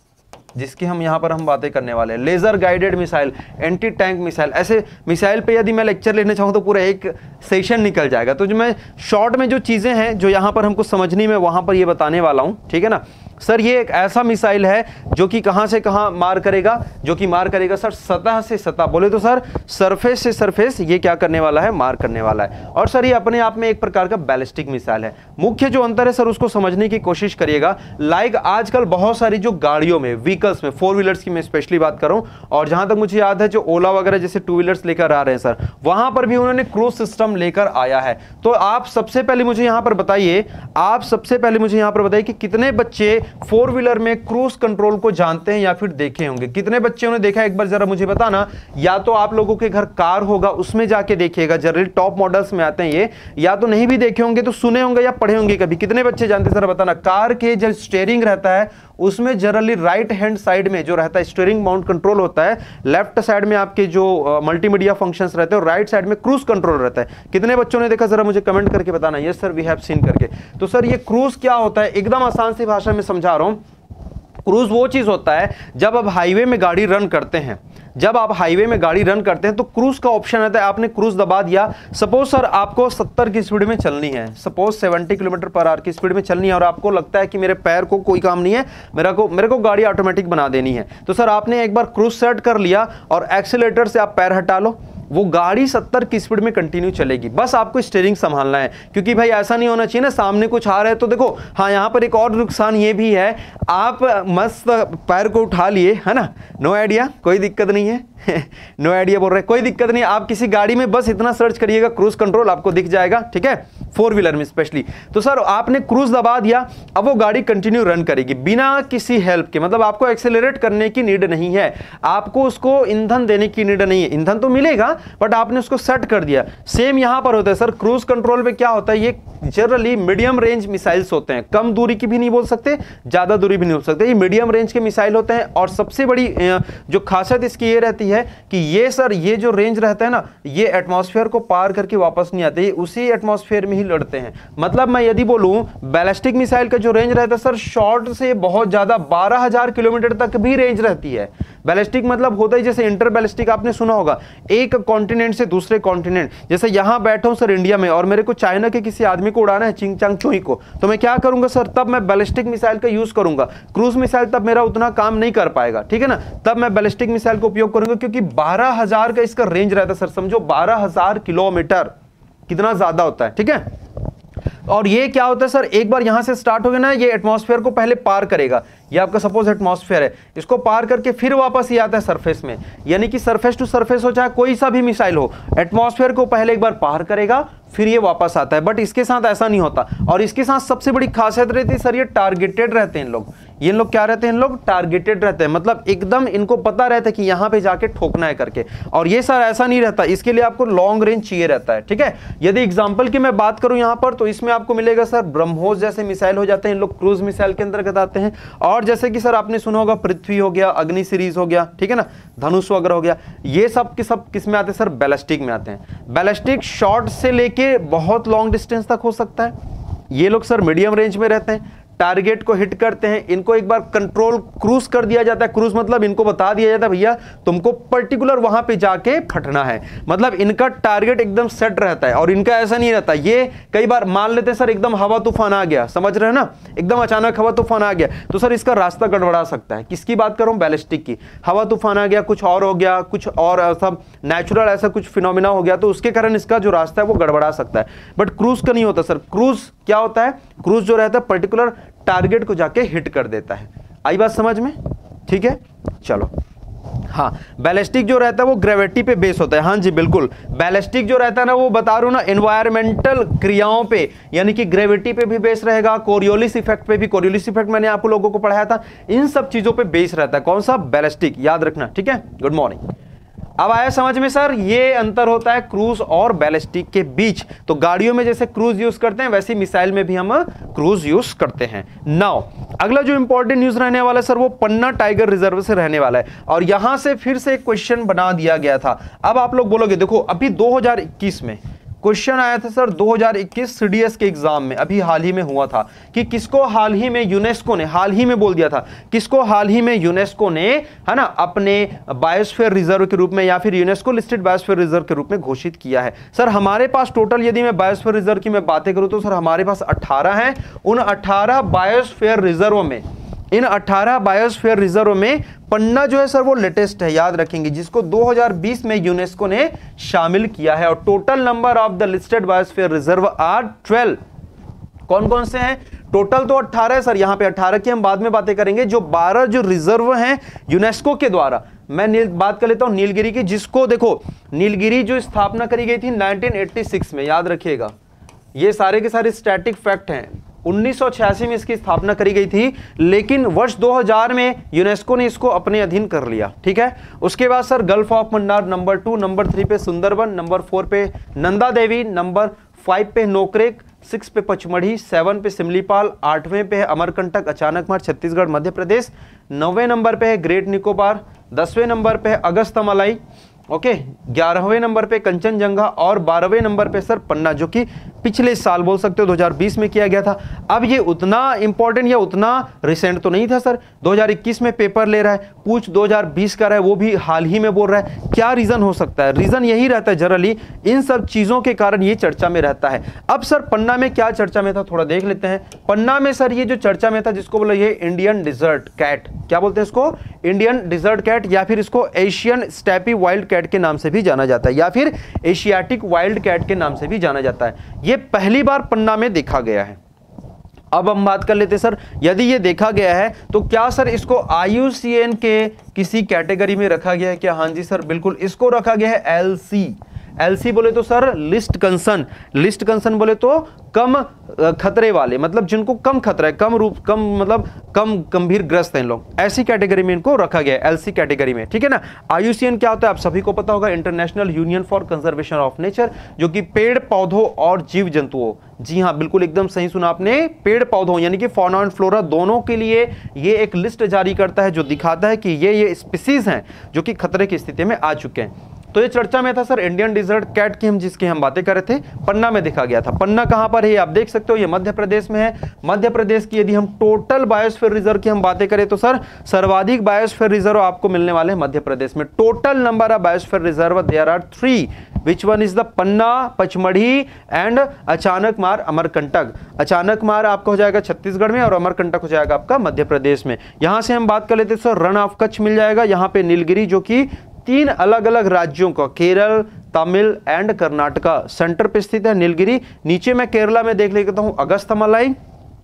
जिसकी हम यहाँ पर हम बातें करने वाले हैं। Laser guided missile, anti tank missile. ऐसे मिसाइल पे यदि मैं लेक्चर लेना चाहूँ तो पूरा एक सेशन निकल जाएगा। तो जो मैं शॉर्ट में जो चीज़ें हैं जो यहाँ पर हमको समझनी में वहाँ पर ये बताने वाला हूँ, ठीक है ना सर। ये एक ऐसा मिसाइल है जो कि कहाँ से कहाँ मार करेगा, जो कि मार करेगा सर सतह से सतह, बोले तो सर सरफेस से सरफेस ये क्या करने वाला है, मार करने वाला है। और सर ये अपने आप में एक प्रकार का बैलिस्टिक मिसाइल है। मुख्य जो अंतर है सर उसको समझने की कोशिश करिएगा। लाइक आजकल बहुत सारी जो गाड़ियों में, व्हीकल्स में, फोर व्हीलर्स की मैं स्पेशली बात करूं, और जहां तक मुझे याद है जो ओला वगैरह जैसे टू व्हीलर्स लेकर आ रहे हैं सर, वहां पर भी उन्होंने क्रूज सिस्टम लेकर आया है। तो आप सबसे पहले मुझे यहां पर बताइए, आप सबसे पहले मुझे यहां पर बताइए कि कितने बच्चे फोर व्हीलर में क्रूज कंट्रोल को जानते हैं या फिर देखे होंगे। कितने बच्चों ने देखा, एक बार जरा मुझे बताना। या तो आप लोगों के घर कार होगा उसमें जाके देखिएगा, जनरली टॉप मॉडल्स में आते हैं ये, या तो नहीं भी देखे होंगे तो सुने होंगे या पढ़े होंगे कभी। कितने बच्चे जानते हैं सर बताना। कार के जो स्टीयरिंग रहता है उसमें जनरली राइट हैंड साइड में जो रहता है स्टीयरिंग माउंट कंट्रोल होता है, लेफ्ट साइड में आपके जो मल्टीमीडिया फंक्शंस रहते हैं, और राइट साइड में क्रूज कंट्रोल रहता है। कितने बच्चों ने देखा जरा मुझे कमेंट करके बताना। Yes sir we have seen करके। तो सर ये क्रूज क्या होता है, एकदम आसान सी भाषा में समझा रहा हूं। क्रूज वो चीज होता है जब आप हाईवे में गाड़ी रन करते हैं, जब आप हाईवे में गाड़ी रन करते हैं तो क्रूज का ऑप्शन आता है। आपने क्रूज दबा दिया, सपोज सर आपको सत्तर की स्पीड में चलनी है, सपोज सत्तर किलोमीटर पर आवर की स्पीड में चलनी है, और आपको लगता है कि मेरे पैर को कोई काम नहीं है, मेरा को मेरे को गाड़ी ऑटोमेटिक बना देनी है। तो सर आपने एक बार क्रूज सेट कर लिया और एक्सीलरेटर से आप पैर हटा लो, वो गाड़ी सत्तर की स्पीड में कंटिन्यू चलेगी। बस आपको स्टीयरिंग संभालना है, क्योंकि भाई ऐसा नहीं होना चाहिए ना सामने कुछ आ रहा है तो देखो। हाँ यहाँ पर एक और नुकसान ये भी है, आप मस्त पैर को उठा लिए है ना, नो आइडिया, कोई दिक्कत नहीं है नो आइडिया बोल रहे कोई दिक्कत नहीं। आप किसी गाड़ी में बस इतना सर्च करिएगा क्रूज कंट्रोल, आपको दिख जाएगा, ठीक है, फोर व्हीलर में स्पेशली। तो सर आपने क्रूज दबा दिया, अब वो गाड़ी कंटिन्यू रन करेगी बिना किसी हेल्प के, मतलब आपको एक्सेलरेट करने की नीड नहीं है, आपको उसको ईंधन देने की नीड नहीं है। ईंधन तो मिलेगा बट आपने उसको सेट कर दिया। सेम यहां पर होता है सर, क्रूज कंट्रोल पे क्या होता है, ये जनरली मीडियम रेंज मिसाइल्स होते हैं, कम दूरी की भी नहीं बोल सकते, ज्यादा दूरी भी नहीं बोल सकते, ये मीडियम रेंज के मिसाइल होते हैं। और सबसे बड़ी जो खासियत इसकी ये रहती है कि ये सर ये जो रेंज रहता है ना, ये एटमॉस्फेयर को पार करके वापस नहीं आते, ये उसी एटमॉस्फेयर में ही लड़ते हैं। मतलब मैं यदि बोलूं बैलिस्टिक मिसाइल का जो रेंज रहता है सर, शॉर्ट से बहुत ज्यादा बारह हजार किलोमीटर तक भी रेंज रहती है। बैलिस्टिक मतलब होता है जैसे इंटर बैलिस्टिक आपने सुना होगा, एक कॉन्टिनेंट से दूसरे कॉन्टिनेंट, जैसे यहां बैठा हूं सर इंडिया में और मेरे को चाइना के किसी आदमी को उड़ाना है, चिंग चांग चुई को, तो मैं क्या करूंगा सर, तब मैं बैलिस्टिक मिसाइल का यूज करूंगा। क्रूज मिसाइल तब मेरा उतना काम नहीं कर पाएगा, ठीक है ना, तब मैं बैलिस्टिक मिसाइल का उपयोग करूंगा, क्योंकि बारह हजार का इसका रेंज रहता है सर। समझो बारह हजार किलोमीटर कितना ज्यादा होता है, ठीक है। और ये क्या होता है सर, एक बार यहां से स्टार्ट हो गया ना, ये एटमॉस्फेयर को पहले पार करेगा। ये आपका सपोज एटमॉस्फेयर है, इसको पार करके फिर वापस ही आता है सरफेस में, यानी कि सरफेस टू सरफेस हो चाहे कोई सा भी मिसाइल हो, एटमॉस्फेयर को पहले एक बार पार करेगा फिर ये वापस आता है। बट इसके साथ ऐसा नहीं होता, और इसके साथ सबसे बड़ी खासियत रहती है सर, ये टारगेटेड रहते हैं इन लोग। ये लोग क्या रहते हैं, इन लोग टारगेटेड रहते हैं, मतलब एकदम इनको पता रहता है कि यहां पे जाके ठोकना है करके। और ये सर ऐसा नहीं रहता, इसके लिए आपको लॉन्ग रेंज चाहिए रहता है, ठीक है। यदि एग्जांपल की मैं बात करूं यहां पर, तो इसमें आपको मिलेगा सर ब्रह्मोस जैसे मिसाइल हो जाते हैं, इन लोग क्रूज मिसाइल के अंतर्गत आते हैं। और जैसे कि सर आपने सुना होगा पृथ्वी हो गया, अग्नि सीरीज हो गया, ठीक है ना, धनुष वगैरह हो गया, ये सब के सब किस में आते हैं सर, बैलिस्टिक में आते हैं। बैलिस्टिक शॉर्ट से लेके बहुत लॉन्ग डिस्टेंस तक हो सकता है। ये लोग सर मीडियम रेंज में रहते हैं, टारगेट को हिट करते हैं, इनको एक बार कंट्रोल क्रूज कर दिया जाता है। क्रूज मतलब इनको बता दिया जाता है भैया तुमको पर्टिकुलर वहां पे जाके फटना है, मतलब इनका टारगेट एकदम सेट रहता है। और इनका ऐसा नहीं रहता, ये कई बार मान लेते हैं सर एकदम हवा तूफान आ गया, समझ रहे हैं ना, एकदम अचानक हवा तूफान आ गया तो सर इसका रास्ता गड़बड़ा सकता है। किसकी बात करूं, बैलिस्टिक की। हवा तूफान आ गया, कुछ और हो गया, कुछ और सब नेचुरल ऐसा कुछ फिनोमिना हो गया, तो उसके कारण इसका जो रास्ता है वो गड़बड़ा सकता है। बट क्रूज का नहीं होता सर। क्रूज क्या होता है, क्रूज जो रहता है पर्टिकुलर टारगेट को जाके हिट कर देता है। आई बात समझ में, ठीक है, चलो। हाँ, बैलिस्टिक जो रहता है वो ग्रेविटी पे बेस होता है। हाँ जी बिल्कुल, बैलिस्टिक जो रहता है ना, वो बता रहा हूं ना, एनवायरमेंटल क्रियाओं पे, यानी कि ग्रेविटी पे भी बेस रहेगा, कोरियोलिस इफेक्ट पे भी, कोरियोलिस इफेक्ट मैंने आपको लोगों को पढ़ाया था, इन सब चीजों पे बेस रहता है। कौन सा, बैलिस्टिक, याद रखना, ठीक है। Good morning. अब आया समझ में सर, ये अंतर होता है क्रूज और बैलिस्टिक के बीच। तो गाड़ियों में जैसे क्रूज यूज करते हैं वैसे मिसाइल में भी हम क्रूज यूज करते हैं। नाउ अगला जो इंपॉर्टेंट न्यूज रहने वाला है सर, वो पन्ना टाइगर रिजर्व से रहने वाला है, और यहां से फिर से एक क्वेश्चन बना दिया गया था। अब आप लोग बोलोगे देखो अभी दो हज़ार इक्कीस में क्वेश्चन आया था सर दो हज़ार इक्कीस सीडीएस के एग्जाम में, अभी हाल ही में हुआ था कि किसको हाल ही में यूनेस्को ने, हाल ही में बोल दिया था, किसको हाल ही में यूनेस्को ने, है ना, अपने बायोस्फीयर रिजर्व के रूप में या फिर यूनेस्को लिस्टेड बायोस्फीयर रिजर्व के रूप में घोषित किया है। सर हमारे पास टोटल, यदि मैं बायोस्फीयर रिजर्व की मैं बातें करूं तो सर हमारे पास अठारह है। उन अठारह बायोस्फीयर रिजर्व में, इन अठारह बायोस्फीयर रिजर्व में पन्ना जो है सर वो लेटेस्ट है, याद रखेंगे, जिसको दो हज़ार बीस में यूनेस्को ने शामिल किया है। और total number of the listed biosphere reserve are twelve. कौन कौन से हैं? टोटल तो अठारह है सर, यहां पे अठारह की हम बाद में बातें करेंगे। जो बारह जो रिजर्व हैं यूनेस्को के द्वारा, मैं नील बात कर लेता हूं नीलगिरी की, जिसको देखो नीलगिरी जो स्थापना करी गई थी नाइनटीन एटी सिक्स में, याद रखिएगा, ये सारे के सारे स्टैटिक फैक्ट हैं। उन्नीस सौ छियासी में इसकी स्थापना करी गई थी, लेकिन वर्ष दो हज़ार में यूनेस्को ने इसको अपने अधीन कर लिया, ठीक है। उसके बाद sir gulf of Mannar number two, number three पे सुंदरबन, नंबर फोर पे नंदा देवी, नंबर फाइव पे नोकरेक, सिक्स पे पचमढ़ी, सेवन पे सिमलीपाल, आठवें पे है अमरकंटक अचानकमार छत्तीसगढ़ मध्य प्रदेश, नौवें नंबर पे है ग्रेट निकोबार, दसवें नंबर पे है अगस्तमलाई, ओके, ग्यारहवें नंबर पे कंचनजंगा और बारहवें नंबर पे सर पन्ना, जो कि पिछले साल बोल सकते हो दो हज़ार बीस में किया गया था। अब ये उतना इंपॉर्टेंट या उतना रिसेंट तो नहीं था सर, दो हज़ार इक्कीस में पेपर ले रहा है, पूछ दो हज़ार बीस का रहा है, वो भी हाल ही में बोल रहा है। क्या रीजन हो सकता है? रीजन यही रहता है जनरली, इन सब चीजों के कारण ये चर्चा में रहता है। अब सर पन्ना में क्या चर्चा में था, थोड़ा देख लेते हैं। पन्ना में सर ये जो चर्चा में था, जिसको बोला ये इंडियन डिजर्ट कैट, क्या बोलते हैं इसको? इंडियन डिजर्ट कैट, या फिर इसको एशियन स्टेपी वाइल्ड कैट के नाम से भी जाना जाता है, या फिर एशियाटिक वाइल्ड कैट के नाम से भी जाना जाता है। ये पहली बार पन्ना में देखा गया है। अब हम बात कर लेते हैं सर, यदि ये देखा गया है तो क्या सर इसको आई यू सी एन के किसी कैटेगरी में रखा गया है क्या? हाँ जी सर, बिल्कुल, इसको रखा गया है एल सी। एल सी बोले तो sir least concern, least concern बोले तो कम खतरे वाले, मतलब जिनको कम खतरा है, कम रूप, कम मतलब कम गंभीर ग्रस्त हैं लोग, ऐसी कैटेगरी में इनको रखा गया है, एल सी कैटेगरी में, ठीक है ना। आई यू सी एन क्या होता है आप सभी को पता होगा, international union for conservation of nature, जो कि पेड़ पौधों और जीव जंतुओं, जी हाँ बिल्कुल एकदम सही सुना आपने, पेड़ पौधों यानी कि फौना एंड फ्लोरा दोनों के लिए ये एक लिस्ट जारी करता है, जो दिखाता है कि ये ये स्पीसीज हैं जो कि खतरे की स्थिति में आ चुके हैं। तो ये चर्चा में था सर इंडियन डिजर्ट कैट की, हम जिसकी हम बातें कर रहे थे, पन्ना में देखा गया था। पन्ना कहां पर है आप देख सकते हो, ये मध्य प्रदेश में है। मध्य प्रदेश की यदि हम टोटल बायोस्फीयर रिजर्व की हम बातें करें तो सर सर्वाधिक बायोस्फीयर रिजर्व आपको मिलने वाले हैं मध्य प्रदेश में। Total number of biosphere reserve there are three, which one is the Panna, Pachmarhi and Achanakmar Amarkantak. Achanakmar आपका हो जाएगा छत्तीसगढ़ में और अमरकंटक हो जाएगा आपका मध्य प्रदेश में। यहां से हम बात कर लेते हैं सर रन ऑफ कच्छ मिल जाएगा, यहाँ पे नीलगिरी जो कि तीन अलग अलग राज्यों का, केरल, तमिल एंड कर्नाटका, सेंटर पे स्थित है नीलगिरी। नीचे मैं केरला में देख लेता हूं अगस्तमलाई,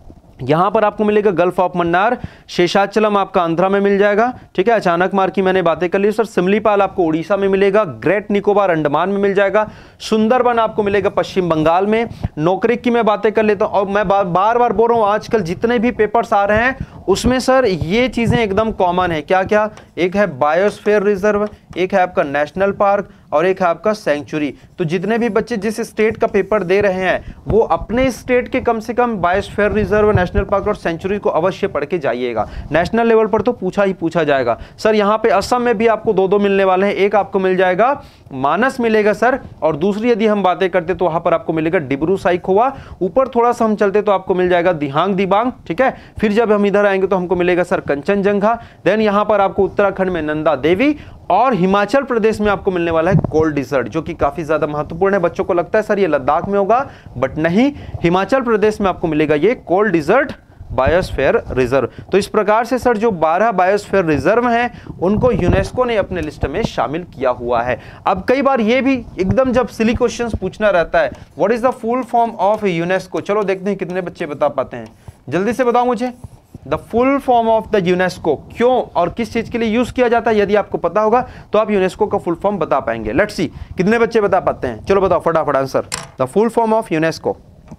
यहां पर आपको मिलेगा गल्फ ऑफ मन्नार, शेषाचलम आपका आंध्रा में मिल जाएगा, ठीक है। अचानकमार की मैंने बातें कर ली सर। सिमलीपाल आपको उड़ीसा में मिलेगा, ग्रेट निकोबार अंडमान में मिल जाएगा, सुंदरबन आपको मिलेगा पश्चिम बंगाल में। नोकरेक की मैं बातें कर लेता हूं, और मैं बार बार बार बोल रहा हूं आजकल जितने भी पेपर्स आ रहे हैं उसमें सर ये चीजें एकदम कॉमन है। क्या क्या? एक है बायोस्फीयर रिजर्व, एक है आपका नेशनल पार्क और एक है आपका सेंचुरी। तो जितने भी बच्चे जिस स्टेट का पेपर दे रहे हैं वो अपने स्टेट के कम से कम बायोस्फीयर रिजर्व, नेशनल पार्क और सेंचुरी को अवश्य पढ़ के जाइएगा। नेशनल लेवल पर तो पूछा ही पूछा जाएगा सर। यहाँ पे असम में भी आपको दो दो मिलने वाले हैं, एक आपको मिल जाएगा मानस मिलेगा सर, और दूसरी यदि हम बातें करते तो वहां पर आपको मिलेगा डिब्रू साइखोवा। ऊपर थोड़ा सा हम चलते तो आपको मिल जाएगा दिहांग दिबांग, ठीक है। फिर जब हम इधर आएंगे तो हमको मिलेगा सर कंचनजंगा। देन यहाँ पर आपको उत्तराखंड में नंदा देवी, और हिमाचल प्रदेश में आपको मिलने वाला है कोल्ड डिजर्ट, जो कि काफी ज्यादा महत्वपूर्ण है। बच्चों को लगता है सर ये लद्दाख में होगा, बट नहीं, हिमाचल प्रदेश में आपको मिलेगा ये कोल्ड डिजर्ट बायोस्फीयर रिजर्व। तो इस प्रकार से सर जो बारह बायोस्फीयर रिजर्व हैं उनको यूनेस्को ने अपने लिस्ट में शामिल किया हुआ है। अब कई बार ये भी एकदम जब सिली क्वेश्चंस पूछना रहता है, what is the full form of UNESCO, चलो देखते हैं कितने बच्चे बता पाते हैं, जल्दी से बताओ मुझे। The full form of the UNESCO क्यों और किस चीज के लिए यूज किया जाता है, यदि आपको पता होगा तो आप यूनेस्को का फुल फॉर्म बता पाएंगे। लेट्स सी कितने बच्चे बता पाते हैं, चलो बताओ फटाफट answer. The full form of UNESCO,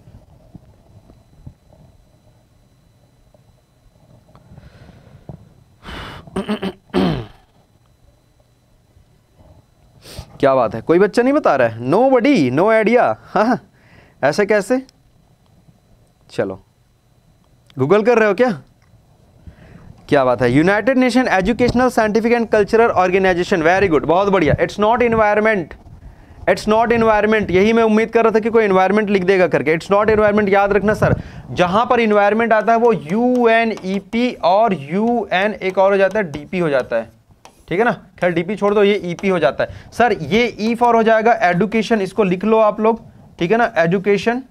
क्या बात है, कोई बच्चा नहीं बता रहा है? Nobody, no idea. हाँ, ऐसे कैसे? चलो गूगल कर रहे हो क्या? क्या बात है। United nation educational scientific and cultural organisation, very good, बहुत बढ़िया। It's not environment, it's not environment, यही मैं उम्मीद कर रहा था कि कोई एनवायरमेंट लिख देगा करके। इट्स नॉट एनवायरमेंट याद रखना सर, जहां पर एनवायरमेंट आता है वो यू एन ई पी और यू एन एक और हो जाता है डी पी हो जाता है, ठीक है ना। खैर डीपी छोड़ दो, ये ईपी हो जाता है सर। ये ई फॉर हो जाएगा एडुकेशन, इसको लिख लो आप लोग, ठीक है ना, एजुकेशन।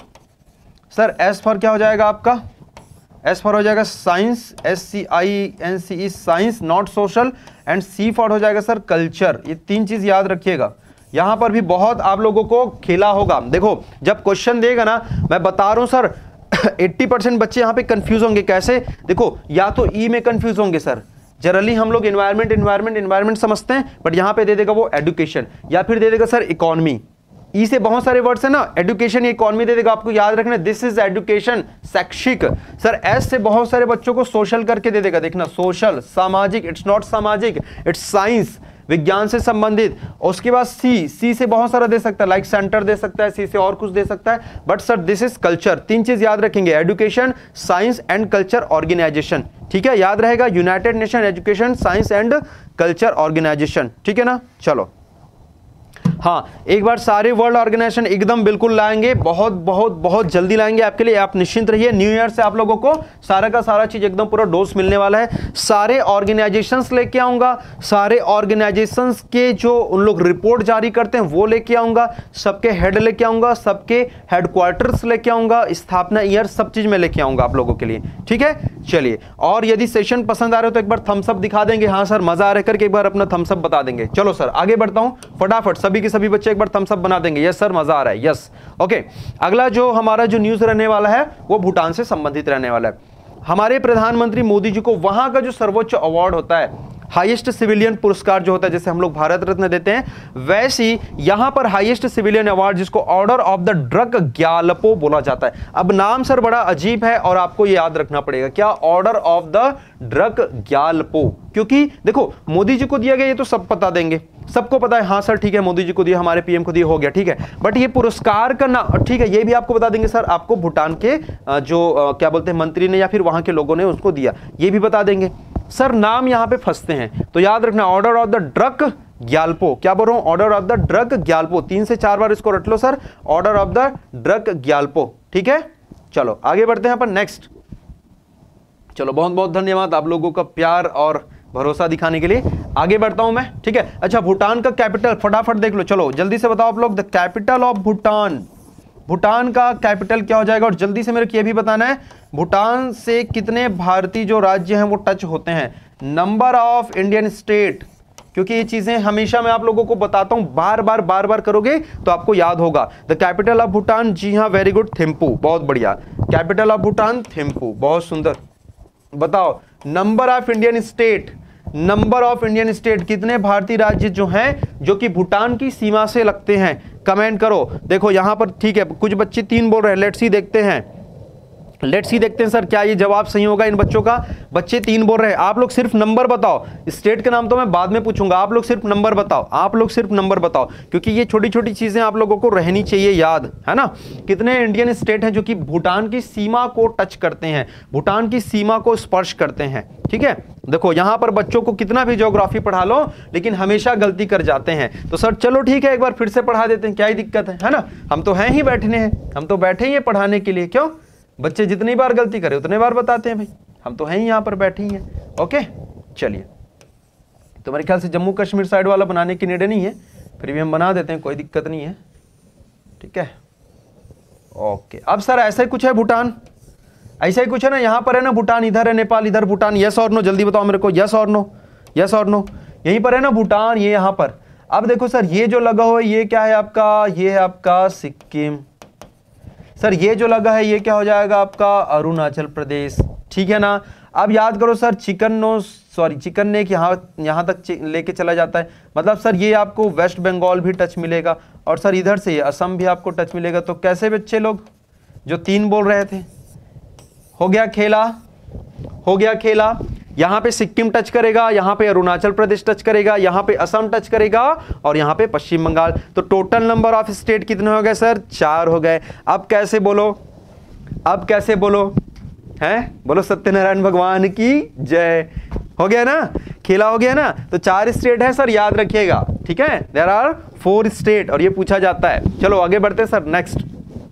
सर एस फॉर क्या हो जाएगा आपका, एस फॉर हो जाएगा science, S C I N C E science not social. And C for हो जाएगा सर कल्चर। ये तीन चीज याद रखिएगा। यहां पर भी बहुत आप लोगों को खेला होगा। देखो जब क्वेश्चन देगा ना, मैं बता रहा हूं सर अस्सी परसेंट बच्चे यहां पे कंफ्यूज होंगे। कैसे, देखो या तो ई में कंफ्यूज होंगे सर, जनरली हम लोग एनवायरमेंट एनवायरमेंट एनवायरमेट समझते हैं, बट यहां पे दे देगा वो एजुकेशन, या फिर दे देगा सर इकोनॉमी। ई से बहुत सारे वर्ड्स है ना, एजुकेशन इकोनॉमी दे देगा, आपको याद रखना दिस इज एजुकेशन शैक्षिक। सर एस से बहुत सारे बच्चों को सोशल करके दे देगा, देखना सोशल सामाजिक, इट्स नॉट सामाजिक, इट्स साइंस विज्ञान से संबंधित। उसके बाद सी, सी से बहुत सारा दे सकता है, लाइक सेंटर दे सकता है, सी से और कुछ दे सकता है, but sir this is culture. तीन चीज याद रखेंगे, education science and culture organisation, ठीक है, याद रहेगा united nation education science and culture organisation, ठीक है ना। चलो हाँ, एक बार सारे वर्ल्ड ऑर्गेनाइजेशन एकदम बिल्कुल लाएंगे, बहुत बहुत बहुत जल्दी लाएंगे आपके लिए, आप निश्चिंत रहिए। न्यू ईयर से आप लोगों को सारा का सारा चीज एकदम पूरा डोज मिलने वाला है। सारे ऑर्गेनाइजेशंस लेके आऊंगा, सारे ऑर्गेनाइजेशंस के जो उन लोग रिपोर्ट जारी करते हैं वो लेके आऊंगा, सबके हेड लेके आऊंगा, सबके हेडक्वार्टर्स लेके आऊंगा, स्थापना ईयर सब चीज में लेके आऊंगा आप लोगों के लिए, ठीक है। चलिए, और यदि सेशन पसंद आ रहे हो तो एक बार थम्स अप दिखा देंगे, हाँ सर मजा आ रहा है करके एक बार अपना थम्स अप बता देंगे। चलो सर आगे बढ़ता हूं फटाफट, सभी के सभी बच्चे एक बार थम्स अप बना देंगे, यस सर मजा आ रहा है, यस ओके। अगला जो हमारा जो न्यूज रहने वाला है वो भूटान से संबंधित रहने वाला है। हमारे प्रधानमंत्री मोदी जी को वहां का जो सर्वोच्च अवार्ड होता है, हाईएस्ट सिविलियन पुरस्कार जो होता है, जैसे हम लोग भारत रत्न देते हैं, वैसी यहां पर हाईएस्ट सिविलियन अवार्ड जिसको order of the Druk Gyalpo बोला जाता है। अब नाम सर बड़ा अजीब है और आपको ये याद रखना पड़ेगा, क्या order of the Druk Gyalpo, क्योंकि देखो मोदी जी को दिया गया ये तो सब बता देंगे, सबको पता है, हाँ सर ठीक है मोदी जी को दिया, हमारे पीएम को दिया, हो गया ठीक है, बट ये पुरस्कार का नाम ठीक है ये भी आपको बता देंगे सर, आपको भूटान के जो क्या बोलते हैं मंत्री ने या फिर वहां के लोगों ने उसको दिया, ये भी बता देंगे सर। नाम यहां पे फंसते हैं तो याद रखना, order of the Druk Gyalpo, क्या बोल रहा हूं, order of the Druk Gyalpo, तीन से चार बार इसको रट लो sir, order of the Druk Gyalpo, ठीक है। चलो आगे बढ़ते हैं अपन नेक्स्ट। चलो बहुत बहुत धन्यवाद आप लोगों का प्यार और भरोसा दिखाने के लिए, आगे बढ़ता हूं मैं, ठीक है। अच्छा भूटान का कैपिटल फटाफट देख लो, चलो जल्दी से बताओ आप लोग, the capital of Bhutan, Bhutan का कैपिटल क्या हो जाएगा, और जल्दी से मेरे को यह भी बताना है भूटान से कितने भारतीय जो राज्य हैं वो टच होते हैं, नंबर ऑफ इंडियन स्टेट, क्योंकि ये चीजें हमेशा मैं आप लोगों को बताता हूं, बार बार बार बार करोगे तो आपको याद होगा। द कैपिटल ऑफ भूटान, जी हाँ वेरी गुड, थिम्पू, बहुत बढ़िया, कैपिटल ऑफ भूटान थिम्पू, बहुत सुंदर। बताओ number of Indian state, number of Indian state, कितने भारतीय राज्य जो हैं जो कि भूटान की सीमा से लगते हैं, कमेंट करो। देखो यहां पर ठीक है कुछ बच्चे तीन बोल रहे हैं, लेट्स सी देखते हैं, लेट्स सी देखते हैं सर क्या ये जवाब सही होगा इन बच्चों का। बच्चे तीन बोल रहे हैं, आप लोग सिर्फ नंबर बताओ, स्टेट का नाम तो मैं बाद में पूछूंगा, आप लोग सिर्फ नंबर बताओ, आप लोग सिर्फ नंबर बताओ, क्योंकि ये छोटी छोटी चीजें आप लोगों को रहनी चाहिए याद, है ना। कितने इंडियन स्टेट हैं जो कि भूटान की सीमा को टच करते हैं, भूटान की सीमा को स्पर्श करते हैं, ठीक है। देखो यहां पर बच्चों को कितना भी ज्योग्राफी पढ़ा लो लेकिन हमेशा गलती कर जाते हैं, तो सर चलो ठीक है एक बार फिर से पढ़ा देते हैं, क्या ही दिक्कत है, है ना। हम तो हैं ही बैठने हैं, हम तो बैठे ही हैं पढ़ाने के लिए, क्यों, बच्चे जितनी बार गलती करे उतने बार बताते हैं भाई, हम तो हैं ही यहां पर बैठे ही हैं, ओके। चलिए तो मेरे ख्याल से जम्मू कश्मीर साइड वाला बनाने की निर्णय नहीं है, फिर भी हम बना देते हैं, कोई दिक्कत नहीं है, ठीक है ओके। अब सर ऐसा ही कुछ है भूटान, ऐसा ही कुछ है ना, यहां पर है ना भूटान, इधर है नेपाल, इधर भूटान, यस और नो, जल्दी बताओ मेरे को, यस और नो, यस और नो, यहीं पर है ना भूटान, ये यहां पर। अब देखो सर ये जो लगा हुआ है ये क्या है आपका, ये है आपका सिक्किम, सर ये जो लगा है ये क्या हो जाएगा आपका अरुणाचल प्रदेश, ठीक है ना। अब याद करो sir chicken no sorry chicken neck यहाँ यहाँ तक लेके चला जाता है, मतलब सर ये आपको वेस्ट बंगाल भी टच मिलेगा और सर इधर से ये असम भी आपको टच मिलेगा। तो कैसे बच्चे लोग जो तीन बोल रहे थे, हो गया खेला, हो गया खेला, यहां पे सिक्किम टच करेगा, यहां पे अरुणाचल प्रदेश टच करेगा, यहां पे असम टच करेगा और यहां पे पश्चिम बंगाल। तो टोटल नंबर ऑफ स्टेट कितने हो गए सर, चार हो गए। अब कैसे बोलो, अब कैसे बोलो, हैं बोलो सत्यनारायण भगवान की जय। हो गया ना, खेला हो गया ना। तो चार स्टेट है सर, याद रखिएगा, ठीक है, देयर आर फोर स्टेट, और ये पूछा जाता है। चलो आगे बढ़ते हैं सर, नेक्स्ट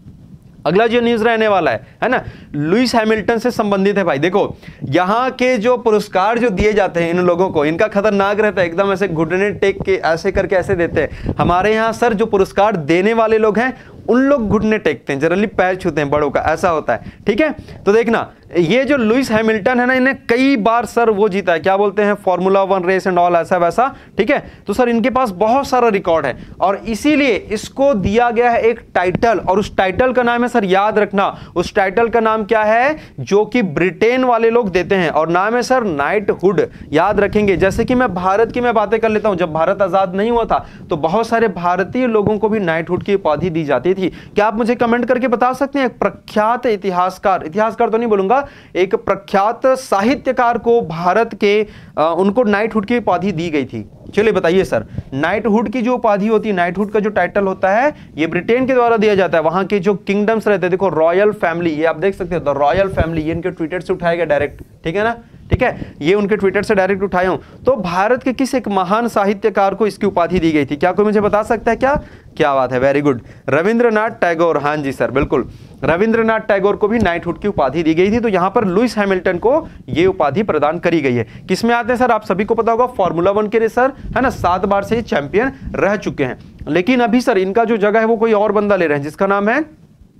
अगला जो न्यूज रहने वाला है है ना, लुइस हैमिल्टन से संबंधित है भाई। देखो यहाँ के जो पुरस्कार जो दिए जाते हैं इन लोगों को, इनका खतरनाक रहता है, एकदम ऐसे घुटने टेक के ऐसे करके ऐसे देते हैं। हमारे यहाँ सर जो पुरस्कार देने वाले लोग हैं उन लोग घुटने टेकते हैं, जनरली पैर छूते हैं बड़ों का, ऐसा होता है, ठीक है। तो देखना ये जो लुइस हैमिल्टन है ना, इन्हें कई बार सर वो जीता है, क्या बोलते हैं, formula one race and all, ऐसा वैसा, ठीक है। तो सर इनके पास बहुत सारा रिकॉर्ड है और इसीलिए इसको दिया गया है एक टाइटल, और उस टाइटल का नाम है सर, याद रखना, उस टाइटल का नाम क्या है जो कि ब्रिटेन वाले लोग देते हैं, और नाम है सर नाइटहुड। याद रखेंगे, जैसे कि मैं भारत की मैं बातें कर लेता हूं, जब भारत आजाद नहीं हुआ था तो बहुत सारे भारतीय लोगों को भी नाइटहुड की उपाधि दी जाती थी। क्या आप मुझे कमेंट करके बता सकते हैं, एक प्रख्यात इतिहासकार, इतिहासकार तो नहीं बोलूंगा, एक प्रख्यात साहित्यकार को भारत के आ, उनको नाइटहुड की उपाधि दी गई थी? चलिए बताइए सर, नाइटहुड की जो उपाधि होती है, नाइटहुड का जो टाइटल होता है, ये ब्रिटेन के द्वारा दिया जाता है। वहां के जो किंगडम्स रहते हैं, देखो रॉयल फैमिली, ये आप देख सकते हो, द रॉयल फैमिली, ये इनके ट्विटर से उठाया गया डायरेक्ट, ठीक है ना, ठीक है, ये उनके ट्विटर से डायरेक्ट उठाए हूं। तो भारत के किस एक महान साहित्यकार को इसकी उपाधि दी गई थी? क्या कोई मुझे बता सकता है क्या? क्या बात है, वेरी गुड, रविंद्रनाथ टैगोर। हाँ जी सर, बिल्कुल, रविंद्रनाथ टैगोर को भी नाइटहुड की उपाधि दी गई थी। तो यहां पर लुइस हैमिल्टन को यह उपाधि प्रदान करी गई है। किसमें आते हैं सर? आप सभी को पता होगा, फॉर्मूला वन के लिए सर, है ना, सात बार से चैंपियन रह चुके हैं। लेकिन अभी सर इनका जो जगह है वो कोई और बंदा ले रहे हैं, जिसका नाम है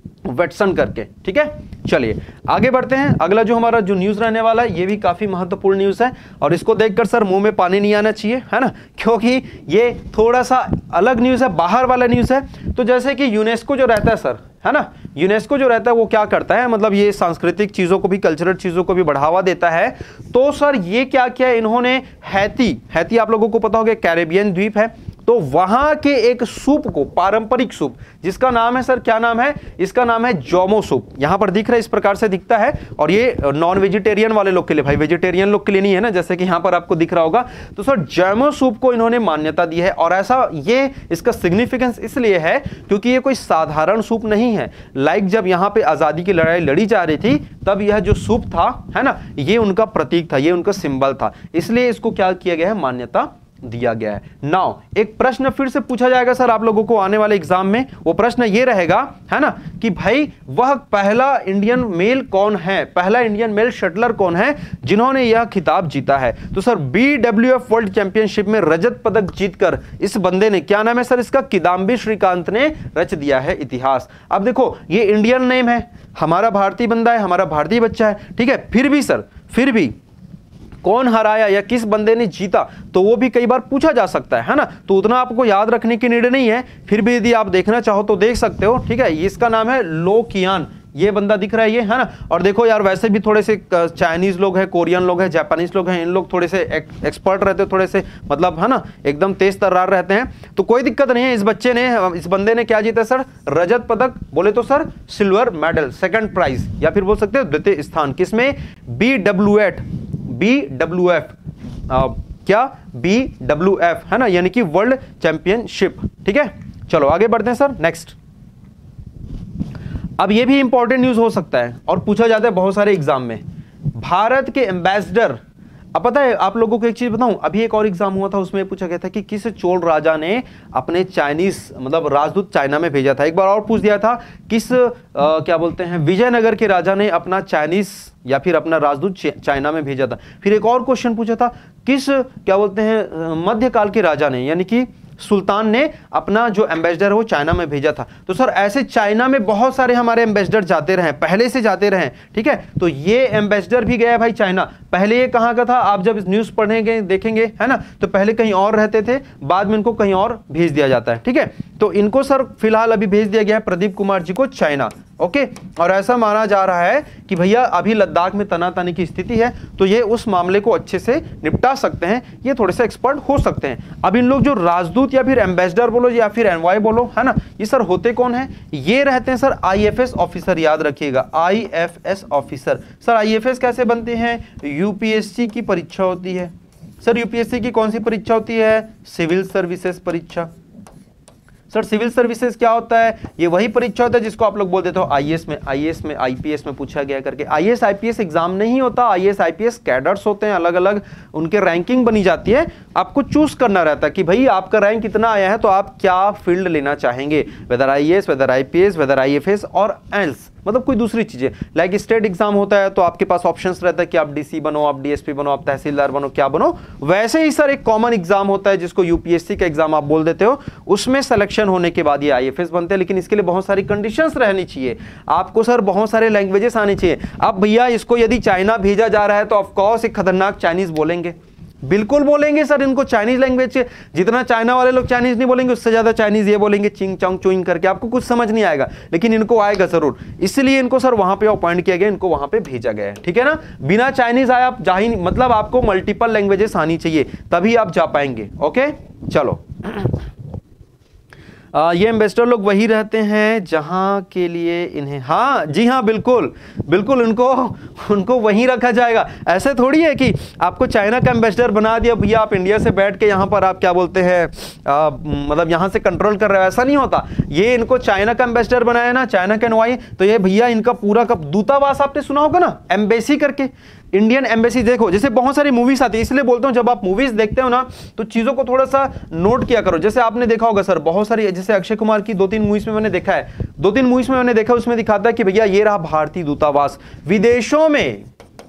वेटसन करके, ठीक है। चलिए आगे बढ़ते हैं। अगला जो हमारा जो न्यूज रहने वाला है, ये भी काफी महत्वपूर्ण न्यूज है, और इसको देखकर सर मुंह में पानी नहीं आना चाहिए, है ना, क्योंकि ये थोड़ा सा अलग न्यूज है, बाहर वाला न्यूज है। तो जैसे कि यूनेस्को जो रहता है सर, है ना, यूनेस्को जो रहता है वो क्या करता है, मतलब ये सांस्कृतिक चीजों को भी, कल्चरल चीजों को भी बढ़ावा देता है। तो सर ये क्या किया इन्होंने, हैती, हैती आप लोगों को पता होगा कैरेबियन द्वीप है, तो वहां के एक सूप को, पारंपरिक सूप, जिसका नाम है सर, क्या नाम है इसका? नाम है जोमो सूप। यहां पर दिख रहा है, इस प्रकार से दिखता है, और ये नॉन वेजिटेरियन वाले लोग के लिए, भाई वेजिटेरियन लोग के लिए नहीं है ना, जैसे कि यहां पर आपको दिख रहा होगा। तो सर जोमो सूप को इन्होंने मान्यता दी है, और ऐसा ये इसका सिग्निफिकेंस इसलिए है क्योंकि ये कोई साधारण सूप नहीं है। लाइक जब यहां पे आजादी की लड़ाई लड़ी जा रही थी, तब यह जो सूप था, है ना, ये उनका प्रतीक था, ये उनका सिंबल था, इसलिए इसको क्या किया गया है, मान्यता दिया गया है। नाउ एक प्रश्न फिर से पूछा जाएगा सर आप लोगों को आने वाले एग्जाम में, वो प्रश्न ये रहेगा, है ना, कि भाई वह पहला इंडियन मेल कौन है, पहला इंडियन मेल शटलर कौन है जिन्होंने यह खिताब जीता है? तो sir B W F world championship में रजत पदक जीतकर इस बंदे ने, क्या नाम है सर इसका? किदाम्बी श्रीकांत ने रच दिया है इतिहास। अब देखो ये इंडियन नेम है, हमारा भारतीय बंदा है, हमारा भारतीय बच्चा है, ठीक है, फिर भी सर, फिर भी कौन हराया या किस बंदे ने जीता, तो वो भी कई बार पूछा जा सकता है, है ना। तो उतना आपको याद रखने की नीड नहीं है, फिर भी यदि आप देखना चाहो तो देख सकते हो, ठीक है। इसका नाम है लो कियान, ये बंदा दिख रहा है ये, है ना। और देखो यार वैसे भी थोड़े से चाइनीज लोग हैं, कोरियन लोग हैं, जापानीज लोग हैं, इन लोग थोड़े से एक्सपर्ट रहते हैं, थोड़े से मतलब, है ना, एकदम तेज तर्रार रहते हैं, तो कोई दिक्कत नहीं है। इस बच्चे ने, इस बंदे ने क्या जीता सर? रजत पदक, बोले तो sir silver medal, second prize, या फिर बोल सकते हो द्वितीय स्थान। किसमें? बी डब्ल्यू एट बी डब्ल्यू एफ, क्या? बी डब्ल्यू एफ, है ना, यानी कि वर्ल्ड चैंपियनशिप, ठीक है। चलो आगे बढ़ते हैं सर, नेक्स्ट। अब ये भी इंपॉर्टेंट न्यूज हो सकता है और पूछा जाता है बहुत सारे एग्जाम में, भारत के एम्बेसडर। अब पता है आप लोगों को एक चीज बताऊं, अभी एक और एग्जाम हुआ था, उसमें पूछा गया था कि किस चोल राजा ने अपने चाइनीज मतलब राजदूत चाइना में भेजा था। एक बार और पूछ दिया था, किस आ, क्या बोलते हैं, विजयनगर के राजा ने अपना चाइनीज या फिर अपना राजदूत चाइना में भेजा था। फिर एक और क्वेश्चन पूछा था, किस क्या बोलते हैं मध्यकाल के राजा ने, यानी कि सुल्तान ने अपना जो एम्बेसडर है वो चाइना में भेजा था। तो सर ऐसे चाइना में बहुत सारे हमारे एम्बेसडर जाते रहे, पहले से जाते रहे, ठीक है। तो ये एम्बेसडर भी गया भाई चाइना। पहले ये कहाँ का था, आप जब इस न्यूज पढ़ेंगे देखेंगे, है ना, तो पहले कहीं और रहते थे, बाद में इनको कहीं और भेज दिया जाता है, ठीक है। तो इनको सर फिलहाल अभी भेज दिया गया है प्रदीप कुमार जी को चाइना, ओके। और ऐसा माना जा रहा है कि भैया अभी लद्दाख में तनातनी की स्थिति है, तो ये उस मामले को अच्छे से निपटा सकते हैं, ये थोड़े से एक्सपर्ट हो सकते हैं। अब इन लोग जो राजदूत या फिर एम्बेसडर बोलो या फिर एनवाय बोलो, है ना, ये सर होते कौन है? ये रहते हैं sir I F S officer, याद रखिएगा, I F S officer. Sir I F S कैसे बनते हैं? यू पी एस सी की परीक्षा होती है sir. U P S C की कौन सी परीक्षा होती है? सिविल सर्विसेज परीक्षा। सर सिविल सर्विसेज क्या होता है? ये वही परीक्षा होता है जिसको आप लोग बोल देते हो आईएएस में, आईएएस में, आईपीएस में पूछा गया करके। आईएएस आईपीएस एग्जाम नहीं होता, आईएएस आईपीएस कैडर्स होते हैं, अलग अलग उनके रैंकिंग बनी जाती है। आपको चूज करना रहता है कि भाई आपका रैंक कितना आया है तो आप क्या फील्ड लेना चाहेंगे, whether IAS, whether IPS, whether IFS और एल्स, मतलब कोई दूसरी चीजें। लाइक स्टेट एग्जाम होता है तो आपके पास ऑप्शंस रहता है कि आप डीसी बनो, आप डीएसपी बनो, आप तहसीलदार बनो, क्या बनो। वैसे ही सर एक कॉमन एग्जाम होता है जिसको यूपीएससी का एग्जाम आप बोल देते हो, उसमें सिलेक्शन होने के बाद ये आईएफएस बनते हैं। लेकिन इसके लिए बहुत सारी कंडीशंस रहनी चाहिए, आपको सर बहुत सारे लैंग्वेजेस आने चाहिए। अब भैया इसको यदि चाइना भेजा जा रहा है तो ऑफकोर्स एक खतरनाक चाइनीज बोलेंगे, बिल्कुल बोलेंगे सर, इनको चाइनीज लैंग्वेज से जितना चाइना वाले लोग चाइनीज नहीं बोलेंगे उससे ज्यादा चाइनीज ये बोलेंगे, चिंग चोंग चुइंग करके। आपको कुछ समझ नहीं आएगा लेकिन इनको आएगा जरूर, इसलिए इनको सर वहां पे अपॉइंट किया गया, इनको वहां पे भेजा गया है, ठीक है ना। बिना चाइनीज आए आप जा ही नहीं, मतलब आपको मल्टीपल लैंग्वेजेस आनी चाहिए तभी आप जा पाएंगे। ओके चलो आ, ये एम्बेसडर लोग वही रहते हैं जहां के लिए इन्हें, हाँ जी हाँ बिल्कुल बिल्कुल, उनको उनको वहीं रखा जाएगा। ऐसे थोड़ी है कि आपको चाइना का एम्बेसडर बना दिया भैया, आप इंडिया से बैठ के यहाँ पर आप क्या बोलते हैं आ, मतलब यहाँ से कंट्रोल कर रहे हो, ऐसा नहीं होता। ये इनको चाइना का एम्बेसडर बनाया ना, चाइना का एनवाई, तो ये भैया इनका पूरा का दूतावास, आपने सुना होगा ना एम्बेसी करके, इंडियन एम्बेसी। देखो जैसे बहुत सारी मूवीज आती है, इसलिए बोलता हूं जब आप मूवीज देखते हो ना तो चीजों को थोड़ा सा नोट किया करो। जैसे आपने देखा होगा सर बहुत सारी, जैसे अक्षय कुमार की दो तीन मूवीज में मैंने देखा है, दो तीन मूवीज में मैंने देखा, उसमें दिखाता है कि भैया ये रहा भारतीय दूतावास विदेशों में,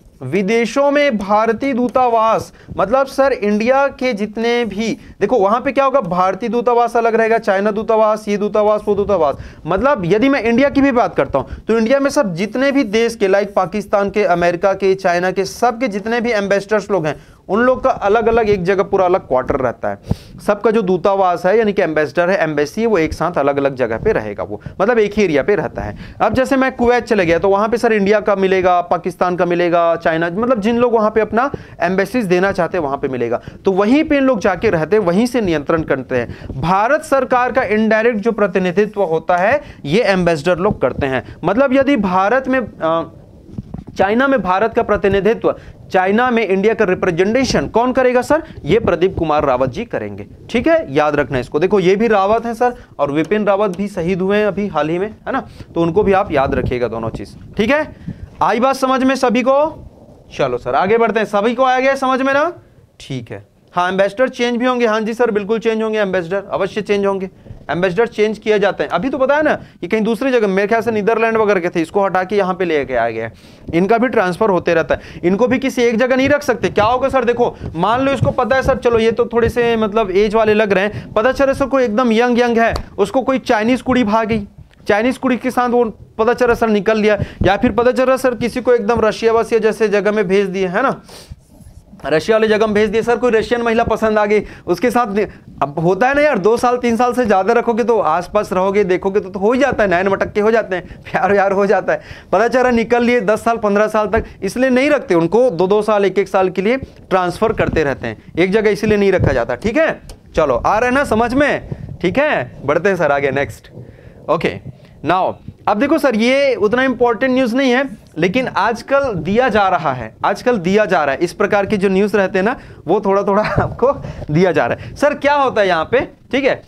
विदेशों में भारतीय दूतावास, मतलब सर इंडिया के जितने भी, देखो वहां पे क्या होगा, भारतीय दूतावास अलग रहेगा, चाइना दूतावास, ये दूतावास, वो दूतावास। मतलब यदि मैं इंडिया की भी बात करता हूं तो इंडिया में सर जितने भी देश के, लाइक पाकिस्तान के, अमेरिका के, चाइना के, सब के जितने भी एम्बेसडर्स लोग हैं उन लोग का अलग अलग एक जगह पूरा अलग क्वार्टर रहता है। सबका जो दूतावास है यानी कि एम्बेसडर है, एम्बेसी है, वो एक साथ अलग अलग जगह पे रहेगा, वो मतलब एक ही एरिया पे रहता है। अब जैसे मैं कुवैत चले गया तो वहां पे सर इंडिया का मिलेगा, पाकिस्तान का मिलेगा, चाइना, मतलब जिन लोग वहां पे अपना एम्बेसीज देना चाहते हैं वहां पे मिलेगा, तो वहीं पे इन लोग जाके रहते हैं, वहीं से नियंत्रण करते हैं। भारत सरकार का इनडायरेक्ट जो प्रतिनिधित्व होता है ये एम्बेसडर लोग करते हैं। मतलब यदि भारत में आ, चाइना में भारत का प्रतिनिधित्व, चाइना में इंडिया का रिप्रेजेंटेशन कौन करेगा सर? ये प्रदीप कुमार रावत जी करेंगे, ठीक है, याद रखना इसको। देखो ये भी रावत है सर, और विपिन रावत भी शहीद हुए हैं अभी हाल ही में, है ना, तो उनको भी आप याद रखिएगा दोनों चीज, ठीक है। आई बात समझ में सभी को? चलो सर आगे बढ़ते हैं, सभी को आया गया समझ में ना? ठीक है। हाँ एम्बेसडर चेंज भी होंगे, हाँ जी सर बिल्कुल चेंज होंगे, एम्बेसडर अवश्य चेंज होंगे, एम्बेसडर चेंज किए जाते हैं। अभी तो बताया ना ये कहीं दूसरी जगह, मेरे ख्याल से नीदरलैंड वगैरह के थे, इसको हटा के यहाँ पे ले के आया गया है। इनका भी ट्रांसफर होते रहता है, इनको भी किसी एक जगह नहीं रख सकते। क्या होगा सर, देखो मान लो इसको पता है सर, चलो ये तो थोड़े से मतलब एज वाले लग रहे हैं, पता चले सर कोई एकदम यंग यंग है, उसको कोई चाइनीज कुड़ी भाग गई, चाइनीज कुड़ी के साथ वो पता चला सर निकल लिया, या फिर पता चला सर किसी को एकदम रशिया वशिया जैसे जगह में भेज दिए, है ना, रशिया वाली जगह में भेज दिए, सर कोई रशियन महिला पसंद आ गई, उसके साथ अब होता है ना यार, दो साल तीन साल से ज्यादा रखोगे तो आसपास रहोगे देखोगे तो, तो हो ही जाता है, नैन मटक्के हो जाते हैं, प्यार व्यार हो जाता है। पता चला निकल लिए दस साल पंद्रह साल तक, इसलिए नहीं रखते उनको, दो दो साल एक एक साल के लिए ट्रांसफर करते रहते हैं एक जगह, इसलिए नहीं रखा जाता, ठीक है। चलो आ रहे ना समझ में, ठीक है, बढ़ते हैं सर आगे नेक्स्ट। ओके नाउ अब देखो सर ये उतना इंपॉर्टेंट न्यूज नहीं है, लेकिन आजकल दिया जा रहा है, आजकल दिया जा रहा है, इस प्रकार के जो न्यूज रहते हैं ना वो थोड़ा थोड़ा आपको दिया जा रहा है। सर क्या होता है यहाँ पे, ठीक है,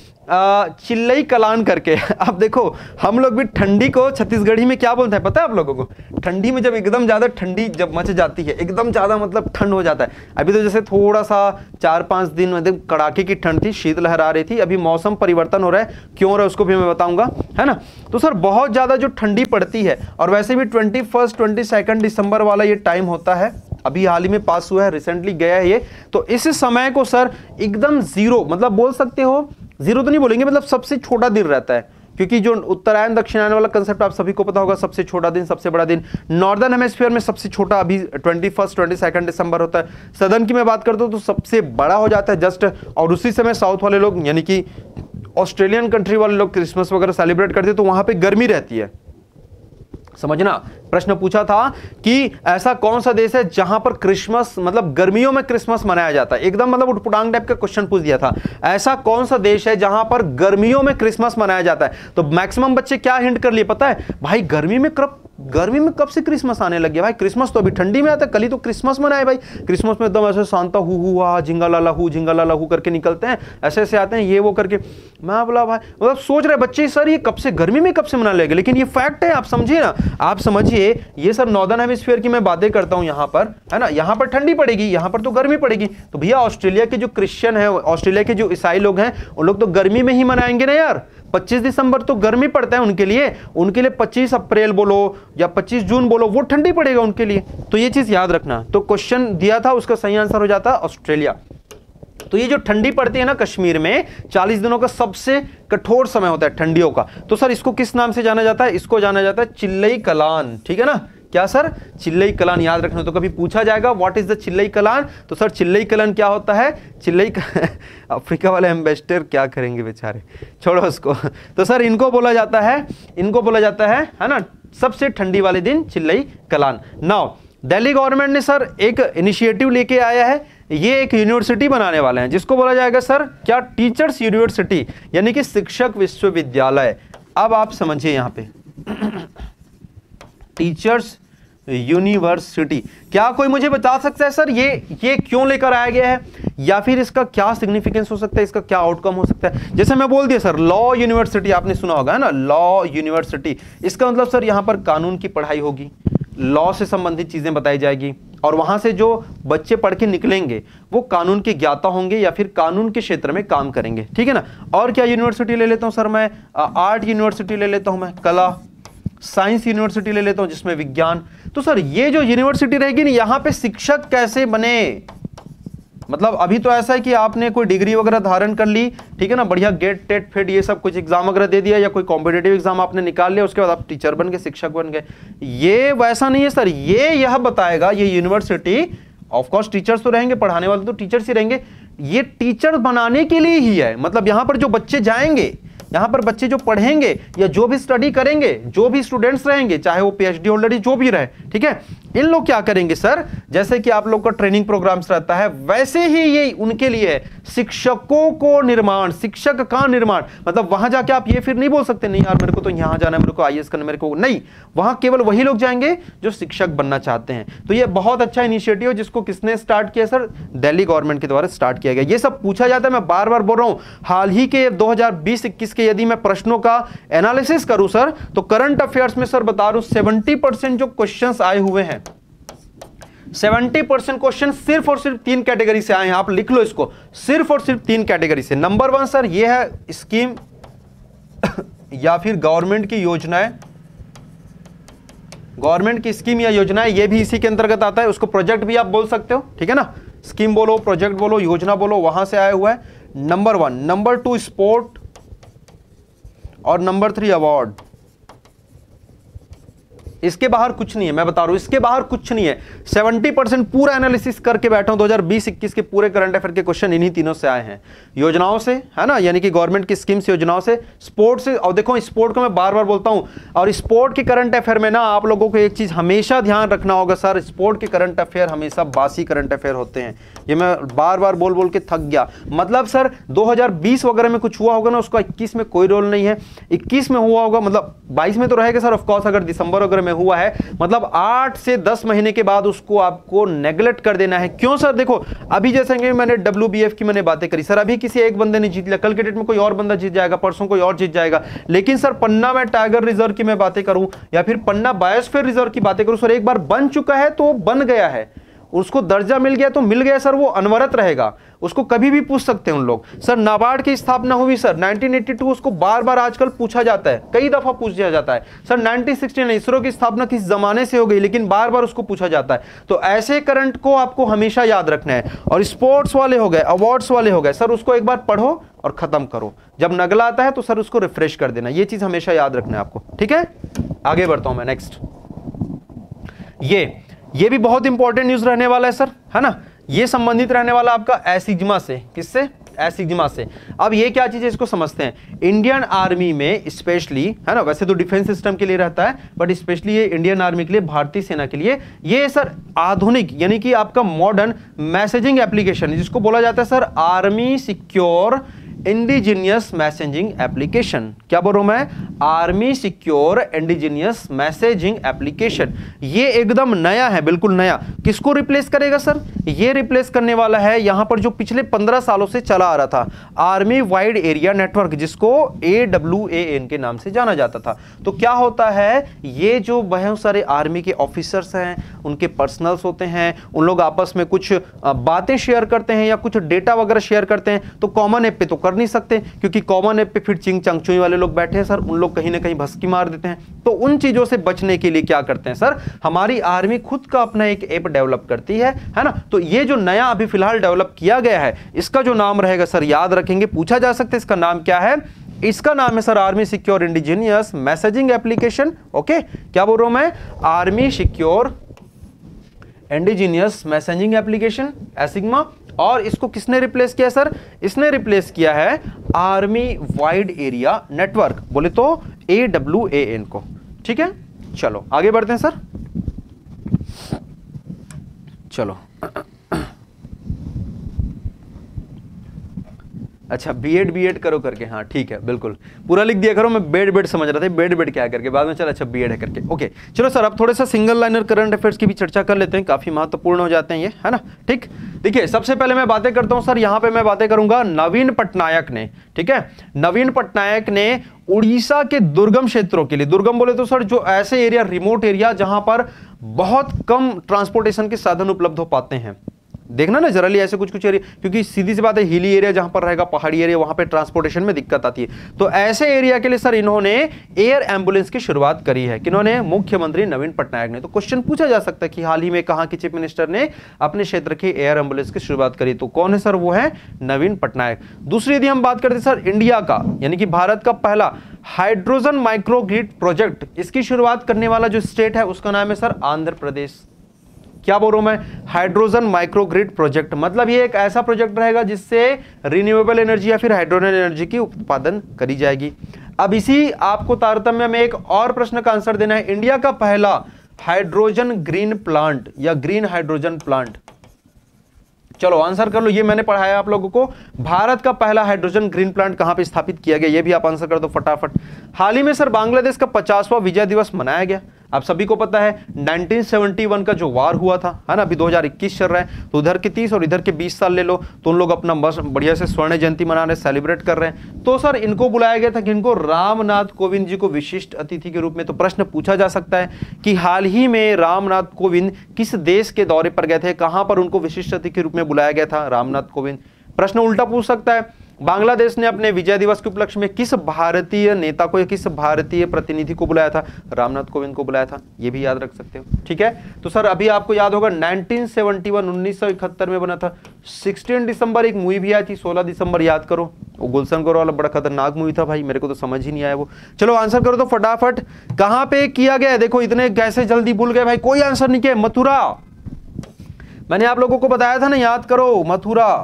चिल्लई कलान करके। अब देखो हम लोग भी ठंडी को छत्तीसगढ़ी में क्या बोलते हैं पता है आप लोगों को? ठंडी में जब एकदम ज्यादा ठंडी जब मच जाती है, एकदम ज्यादा मतलब ठंड हो जाता है। अभी तो जैसे थोड़ा सा चार पांच दिन मतलब कड़ाके की ठंड थी, शीत लहर आ रही थी, अभी मौसम परिवर्तन हो रहा है, क्यों हो रहा है उसको भी मैं बताऊंगा, है ना। तो सर बहुत ज्यादा जो ठंडी पड़ती है, और वैसे भी twenty first twenty second December वाला ये टाइम होता है, अभी हाल ही में पास हुआ है, रिसेंटली गया है ये, तो इस समय को सर एकदम जीरो, मतलब बोल सकते हो जीरो तो नहीं बोलेंगे, मतलब सबसे छोटा दिन रहता है, क्योंकि जो उत्तरायण दक्षिणायन वाला कंसेप्ट आप सभी को पता होगा, सबसे छोटा दिन सबसे बड़ा दिन, नॉर्दर्न हेमिस्फीयर में सबसे छोटा अभी twenty first twenty second December होता है, सदर्न की मैं बात करता हूं तो सबसे बड़ा हो जाता है जस्ट, और उसी समय साउथ वाले लोग यानी कि ऑस्ट्रेलियन कंट्री वाले लोग क्रिसमस वगैरह सेलिब्रेट करते हैं, तो वहां पे गर्मी रहती है, समझना प्रश्न पूछा था कि ऐसा कौन सा देश है जहां पर क्रिसमस मतलब गर्मियों में क्रिसमस मनाया जाता है, एकदम मतलब उटपुटांग टाइप का क्वेश्चन पूछ दिया था। ऐसा कौन सा देश है जहां पर गर्मियों में क्रिसमस मनाया जाता है? तो मैक्सिमम बच्चे क्या हिंट कर लिए पता है? भाई गर्मी में कब गर्मी में कब से क्रिसमस आने लग गया भाई? क्रिसमस तो अभी ठंडी में आता है, कल ही तो क्रिसमस मनाए भाई। क्रिसमस में एकदम ऐसे शांता हु हुआ झिंगा लाला हु झिंगा लाला हु करके निकलते हैं, ऐसे ऐसे आते हैं ये वो करके। मैं बोला भाई मतलब सोच रहे बच्चे सर ये कब से गर्मी में कब से मनाने लगे, लेकिन ये फैक्ट है, आप समझिए ना, आप समझिए। ये सर नॉर्दर्न हेमिस्फीयर की मैं बातें करता हूं, यहां पर है ना, यहां पर ठंडी पड़ेगी, यहां पर तो गर्मी पड़ेगी। तो भैया ऑस्ट्रेलिया के जो क्रिश्चियन है, ऑस्ट्रेलिया के जो ईसाई लोग हैं, उन लोग तो गर्मी में ही मनाएंगे ना यार। पच्चीस दिसंबर तो गर्मी पड़ता है उनके लिए, उनके लिए पच्चीस अप्रैल बोलो या पच्चीस जून बोलो, वो ठंडी पड़ेगा उनके लिए। तो ये चीज याद रखना। तो क्वेश्चन दिया था, उसका सही आंसर हो जाता ऑस्ट्रेलिया। तो ये जो ठंडी पड़ती है ना कश्मीर में, चालीस दिनों का सबसे कठोर समय होता है ठंडियों का। तो सर इसको किस नाम से जाना जाता है? इसको जाना जाता है चिल्लई कलान, ठीक है ना। क्या सर? चिल्लई कलान याद रखना। तो कभी पूछा जाएगा what is the Chillai Kalan, तो सर चिल्लई कलान क्या होता है? चिल्लई अफ्रीका वाले एम्बेसडर क्या करेंगे बेचारे, छोड़ो उसको। तो सर इनको बोला जाता है, इनको बोला जाता है है ना, सबसे ठंडी वाले दिन चिल्लई कलान। नाउ दिल्ली गवर्नमेंट ने सर एक इनिशिएटिव लेके आया है, ये एक यूनिवर्सिटी बनाने वाले हैं जिसको बोला जाएगा सर क्या? टीचर्स यूनिवर्सिटी, यानी कि शिक्षक विश्वविद्यालय। अब आप समझिए यहां पे टीचर्स यूनिवर्सिटी, क्या कोई मुझे बता सकता है सर ये ये क्यों लेकर आया गया है, या फिर इसका क्या सिग्निफिकेंस हो सकता है, इसका क्या आउटकम हो सकता है? जैसे मैं बोल दिया सर लॉ यूनिवर्सिटी, आपने सुना होगा है ना, लॉ यूनिवर्सिटी। इसका मतलब सर यहां पर कानून की पढ़ाई होगी, लॉ से संबंधित चीजें बताई जाएगी, और वहां से जो बच्चे पढ़ के निकलेंगे वो कानून के ज्ञाता होंगे या फिर कानून के क्षेत्र में काम करेंगे, ठीक है ना। और क्या यूनिवर्सिटी ले लेता हूं सर मैं? आर्ट यूनिवर्सिटी ले लेता हूं मैं, कला साइंस यूनिवर्सिटी ले लेता हूं जिसमें विज्ञान। तो सर ये जो यूनिवर्सिटी रहेगी ना, यहां पे शिक्षक कैसे बने? मतलब अभी तो ऐसा है कि आपने कोई डिग्री वगैरह धारण कर ली, ठीक है ना, बढ़िया गेट टेट फेट ये सब कुछ एग्जाम वगैरह दे दिया, या कोई कॉम्पिटेटिव एग्जाम आपने निकाल लिया, उसके बाद आप टीचर बन गए, शिक्षक बन गए। ये वैसा नहीं है सर, ये यह बताएगा, ये यूनिवर्सिटी ऑफ कोर्स टीचर्स तो रहेंगे, पढ़ाने वाले तो टीचर्स ही रहेंगे, ये टीचर बनाने के लिए ही है। मतलब यहां पर जो बच्चे जाएंगे, यहां पर बच्चे जो पढ़ेंगे या जो भी स्टडी करेंगे, जो भी स्टूडेंट्स रहेंगे, चाहे वो पीएचडी होल्डर जो भी रहे, ठीक है, इन लोग क्या करेंगे सर? जैसे कि आप लोग का ट्रेनिंग प्रोग्राम्स रहता है, वैसे ही ये उनके लिए शिक्षकों को निर्माण, शिक्षक का निर्माण। मतलब वहां जाके आप ये फिर नहीं बोल सकते नहीं यार मेरे को तो यहां जाना है, मेरे को आईएएस करना, मेरे को नहीं, वहां केवल वही लोग जाएंगे जो शिक्षक बनना चाहते हैं। तो ये बहुत अच्छा इनिशिएटिव है जिसको किसने स्टार्ट किया सर? दिल्ली गवर्नमेंट के द्वारा स्टार्ट किया गया। ये सब पूछा जाता है, मैं बार बार बोल रहा हूं। हाल ही के दो हजार बीस इक्कीस के यदि मैं प्रश्नों का एनालिसिस करूं सर, तो करंट अफेयर्स में सर बता रहा हूं सेवेंटी परसेंट जो क्वेश्चंस आए हुए हैं, सेवेंटी परसेंट क्वेश्चन सिर्फ और सिर्फ तीन कैटेगरी से आए हैं। आप लिख लो इसको, सिर्फ और सिर्फ तीन कैटेगरी से। नंबर वन सर ये है स्कीम या फिर गवर्नमेंट की योजनाएं, गवर्नमेंट की स्कीम या योजनाएं, ये भी इसी के अंतर्गत आता है। उसको प्रोजेक्ट भी आप बोल सकते हो, ठीक है ना, स्कीम बोलो, प्रोजेक्ट बोलो, योजना बोलो, वहां से आया हुआ है। Number one. Number two sport, और नंबर थ्री अवार्ड। इसके बाहर कुछ नहीं है, मैं बता रहा हूं, इसके बाहर कुछ नहीं है। सेवेंटी परसेंट पूरा एनालिसिस करके बैठा हूं, दो हजार बीस इक्कीस के पूरे करंट अफेयर के क्वेश्चन इन्हीं तीनों से आए हैं, योजनाओं से, है ना, यानी कि गवर्नमेंट की स्कीम्स योजनाओं से, स्पोर्ट से। और देखो स्पोर्ट को मैं बार बार बोलता हूं, और स्पोर्ट के करंट अफेयर में ना आप लोगों को एक चीज हमेशा ध्यान रखना होगा सर, स्पोर्ट के करंट अफेयर हमेशा बासी करंट अफेयर होते हैं। ये मैं बार बार बोल बोल के थक गया। मतलब सर दो हजार बीस वगैरह में कुछ हुआ होगा ना, उसका इक्कीस में कोई रोल नहीं है, इक्कीस में हुआ होगा, मतलब बाईस में तो रहेगा सर ऑफकोर्स, अगर दिसंबर वगैरह में हुआ है, मतलब आठ से दस महीने के बाद उसको आपको नेग्लेक्ट कर देना है। क्यों सर? देखो अभी जैसे कि मैंने डब्ल्यूबीएफ की मैंने बातें करी सर, अभी किसी एक बंदे ने जीत लिया, कल के डेट में कोई और बंदा जीत जाएगा, परसों कोई और जीत जाएगा। लेकिन सर पन्ना में टाइगर रिजर्व की मैं बातें करूं या फिर पन्ना बायोस्फीयर रिजर्व की बातें करूं, सर एक बार बन चुका है तो बन गया है, उसको दर्जा मिल गया तो मिल गया सर, वो अनवरत रहेगा, उसको कभी भी पूछ सकते हैं उन लोग। सर नाबार्ड की स्थापना हुई सर नाइनटीन एटी टू, उसको बार बार आजकल पूछा जाता है, कई दफा पूछा जाता है sir. Nineteen sixty nine ISRO की स्थापना किस जमाने से हो गई, लेकिन बार बार उसको पूछा जाता है। तो ऐसे करंट को आपको हमेशा याद रखना है। और स्पोर्ट्स वाले हो गए, अवार्ड्स वाले हो गए, सर उसको एक बार पढ़ो और खत्म करो, जब नगला आता है तो सर उसको रिफ्रेश कर देना, ये चीज हमेशा याद रखना है आपको, ठीक है। आगे बढ़ता हूं मैं, नेक्स्ट। ये ये भी बहुत इंपॉर्टेंट न्यूज रहने वाला है सर, है ना। ये संबंधित रहने वाला आपका एसिग्मा से, किससे? एसिग्मा से। अब ये क्या चीज है इसको समझते हैं। इंडियन आर्मी में स्पेशली, है ना, वैसे तो डिफेंस सिस्टम के लिए रहता है बट स्पेशली ये इंडियन आर्मी के लिए, भारतीय सेना के लिए ये सर आधुनिक यानी कि आपका मॉडर्न मैसेजिंग एप्लीकेशन जिसको बोला जाता है sir army secure indigenous messaging application. क्या बोल रहा हूं मैं? Army secure indigenous messaging application. ये एकदम नया है, बिल्कुल नया। किसको रिप्लेस करेगा सर? ये रिप्लेस करने वाला है यहां पर जो पिछले पंद्रह सालों से चला आ रहा था आर्मी वाइड एरिया नेटवर्क, जिसको ए डब्ल्यू ए एन के नाम से जाना जाता था। तो क्या होता है, ये जो बहुत सारे आर्मी के ऑफिसर्स हैं, उनके पर्सनल्स होते हैं, उन लोग आपस में कुछ बातें शेयर करते हैं या कुछ डेटा वगैरह शेयर करते हैं, तो कॉमन ऐप पे तो नहीं सकते क्योंकि कॉमन ऐप पे फिर चिंग चंगचुई वाले लोग बैठे हैं सर, उन लोग कहीं ना कहीं भस्की मार देते हैं। तो उन चीजों से बचने के लिए क्या करते हैं सर, हमारी आर्मी खुद का अपना एक ऐप डेवलप करती है, है ना। तो ये जो नया अभी फिलहाल डेवलप किया गया है, इसका जो नाम रहेगा सर, याद रखेंगे, पूछा जा सकता है इसका नाम क्या है। इसका नाम है sir army secure indigenous messaging application. Okay, क्या बोल रहा हूं मैं? Army secure indigenous messaging application, ASIGMA. और इसको किसने रिप्लेस किया सर? इसने रिप्लेस किया है आर्मी वाइड एरिया नेटवर्क, बोले तो ए डब्ल्यू ए एन को। ठीक है, चलो आगे बढ़ते हैं सर। चलो अच्छा, बीएड बीएड करो करके, हाँ ठीक है, बिल्कुल पूरा लिख दिया करो। मैं बेड बेड समझ रहा था, बेड बेड क्या करके, बाद में चल अच्छा बीएड है करके। ओके चलो सर, अब थोड़ा सा सिंगल लाइनर करंट अफेयर्स की भी चर्चा कर लेते हैं, काफी महत्वपूर्ण हो जाते हैं ये, है ना। ठीक, देखिए सबसे पहले मैं बातें करता हूं सर, यहां पे मैं बातें करूंगा नवीन पटनायक ने। ठीक है, नवीन पटनायक ने उड़ीसा के दुर्गम क्षेत्रों के लिए, दुर्गम बोले तो सर जो ऐसे एरिया, रिमोट एरिया जहां पर बहुत कम ट्रांसपोर्टेशन के साधन उपलब्ध हो पाते हैं, देखना ना जरा ऐसे कुछ कुछ एरिया, क्योंकि सीधी सी बात है हिली एरिया जहां पर रहेगा, पहाड़ी एरिया, वहां पे ट्रांसपोर्टेशन में दिक्कत आती है। तो ऐसे एरिया के लिए सर इन्होंने एयर एम्बुलेंस की शुरुआत करी है। किन्होंने? मुख्यमंत्री नवीन पटनायक ने। तो क्वेश्चन पूछा जा सकता है कि हाल ही में कहां के चीफ मिनिस्टर ने अपने क्षेत्र के एयर एम्बुलेंस की शुरुआत करी? तो कौन है सर? वो है नवीन पटनायक। दूसरी यदि हम बात करते हैं सर इंडिया का, यानी कि भारत का पहला हाइड्रोजन माइक्रोग्रिड प्रोजेक्ट, इसकी शुरुआत करने वाला जो स्टेट है उसका नाम है सर आंध्र प्रदेश। क्या बोल रहा हूं मैं? हाइड्रोजन माइक्रोग्रिड प्रोजेक्ट, मतलब ये एक ऐसा प्रोजेक्ट रहेगा जिससे रिन्यूएबल एनर्जी या फिर हाइड्रोजन एनर्जी की उत्पादन करी जाएगी। अब इसी आपको तारतम्य में एक और प्रश्न का आंसर देना है। इंडिया का पहला हाइड्रोजन ग्रीन प्लांट या ग्रीन हाइड्रोजन प्लांट, चलो आंसर कर लो, ये मैंने पढ़ाया आप लोगों को। भारत का पहला हाइड्रोजन ग्रीन प्लांट कहां पे स्थापित किया गया, ये भी आप आंसर कर दो फटाफट। हाल ही में सर बांग्लादेश का पचासवां विजय दिवस मनाया गया। आप सभी को पता है नाइनटीन सेवेंटी वन का जो वार हुआ था, है ना, अभी दो हज़ार इक्कीस चल रहा है, तो उधर के तीस और इधर के बीस साल ले लो, तो उन लोग अपना बस बढ़िया से स्वर्ण जयंती मना रहे, सेलिब्रेट कर रहे हैं। तो सर इनको बुलाया गया था कि इनको रामनाथ कोविंद जी को विशिष्ट अतिथि के रूप में। तो प्रश्न पूछा जा सकता है कि हाल ही में रामनाथ कोविंद किस देश के दौरे पर गए थे, कहां पर उनको विशिष्ट अतिथि के रूप में बुलाया गया था रामनाथ कोविंद? प्रश्न उल्टा पूछ सकता है, बांग्लादेश ने अपने विजय दिवस के उपलक्ष्य में किस भारतीय नेता को या किस भारतीय प्रतिनिधि को बुलाया था? रामनाथ कोविंद को बुलाया था, ये भी याद रख सकते हो। ठीक है, तो सर अभी आपको याद होगा नाइनटीन सेवेंटी वन उन्नीस सौ इकहत्तर में बना था। सोलह दिसंबर एक मूवी भी आई थी, सोलह दिसंबर याद करो, वो गुलशन करो वाला बड़ा खतरनाक मूवी था भाई, मेरे को तो समझ ही नहीं आया वो। चलो आंसर करो तो फटाफट, कहां पे किया गया? देखो इतने कैसे जल्दी भूल गए भाई, कोई आंसर नहीं किया। मथुरा, मैंने आप लोगों को बताया था ना, याद करो मथुरा।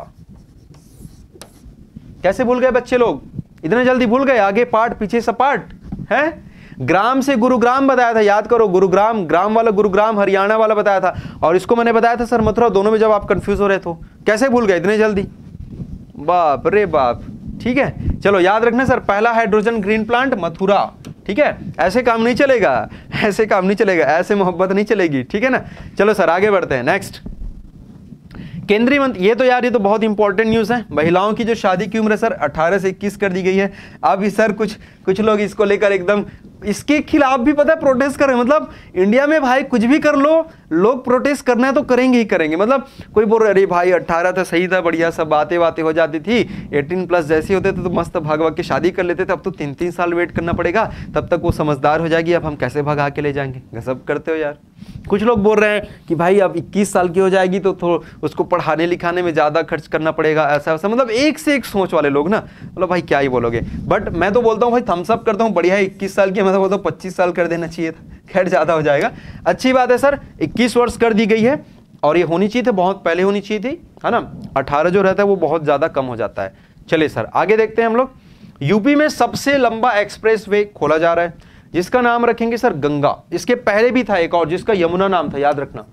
कैसे भूल गए बच्चे लोग, इतने जल्दी भूल गए? आगे पाठ पीछे सपाट है। ग्राम से गुरुग्राम बताया था, याद करो, गुरुग्राम, ग्राम वाला गुरुग्राम हरियाणा वाला बताया था, और इसको मैंने बताया था सर मथुरा। दोनों में जब आप कंफ्यूज हो रहे थे, कैसे भूल गए इतने जल्दी? बाप रे बाप। ठीक है, चलो याद रखना सर, पहला हाइड्रोजन ग्रीन प्लांट मथुरा। ठीक है, ऐसे काम नहीं चलेगा, ऐसे काम नहीं चलेगा, ऐसे मोहब्बत नहीं चलेगी। ठीक है ना, चलो सर आगे बढ़ते हैं। नेक्स्ट, केंद्रीय मंत्री, ये तो यार ये तो बहुत इंपॉर्टेंट न्यूज़ है। महिलाओं की जो शादी की उम्र सर अठारह से इक्कीस कर दी गई है। अब सर कुछ कुछ लोग इसको लेकर एकदम इसके खिलाफ भी पता है प्रोटेस्ट कर रहे हैं। मतलब इंडिया में भाई कुछ भी कर लो, लोग प्रोटेस्ट करना है तो करेंगे ही करेंगे। मतलब कोई बोल रहे अरे भाई अट्ठारह था सही था, बढ़िया सब बातें बातें हो जाती थी, अठारह प्लस जैसे होते थे तो मस्त भाग भाग के शादी कर लेते थे। अब तो तीन तीन साल वेट करना पड़ेगा, तब तक वो समझदार हो जाएगी, अब हम कैसे भगा के ले जाएंगे? गजब करते हो यार। कुछ लोग बोल रहे हैं कि भाई अब इक्कीस साल की हो जाएगी तो थोड़ा उसको पढ़ाने लिखाने में ज़्यादा खर्च करना पड़ेगा, ऐसा ऐसा। मतलब एक से एक सोच वाले लोग ना, मतलब भाई क्या ही बोलोगे। बट मैं तो बोलता हूँ भाई थम्स अप करता हूँ, बढ़िया है इक्कीस साल की, मैं तो बोलता हूँ पच्चीस साल कर देना चाहिए था, खैर ज़्यादा हो जाएगा। अच्छी बात है सर, इक्कीस वर्ष कर दी गई है। और ये होनी चाहिए थी, बहुत पहले होनी चाहिए थी, है ना। अठारह जो रहता है वो बहुत ज्यादा कम हो जाता है। चलिए सर आगे देखते हैं हम लोग। यूपी में सबसे लंबा एक्सप्रेसवे खोला जा रहा है जिसका नाम रखेंगे सर गंगा। इसके पहले भी था एक और जिसका यमुना नाम था, याद रखना।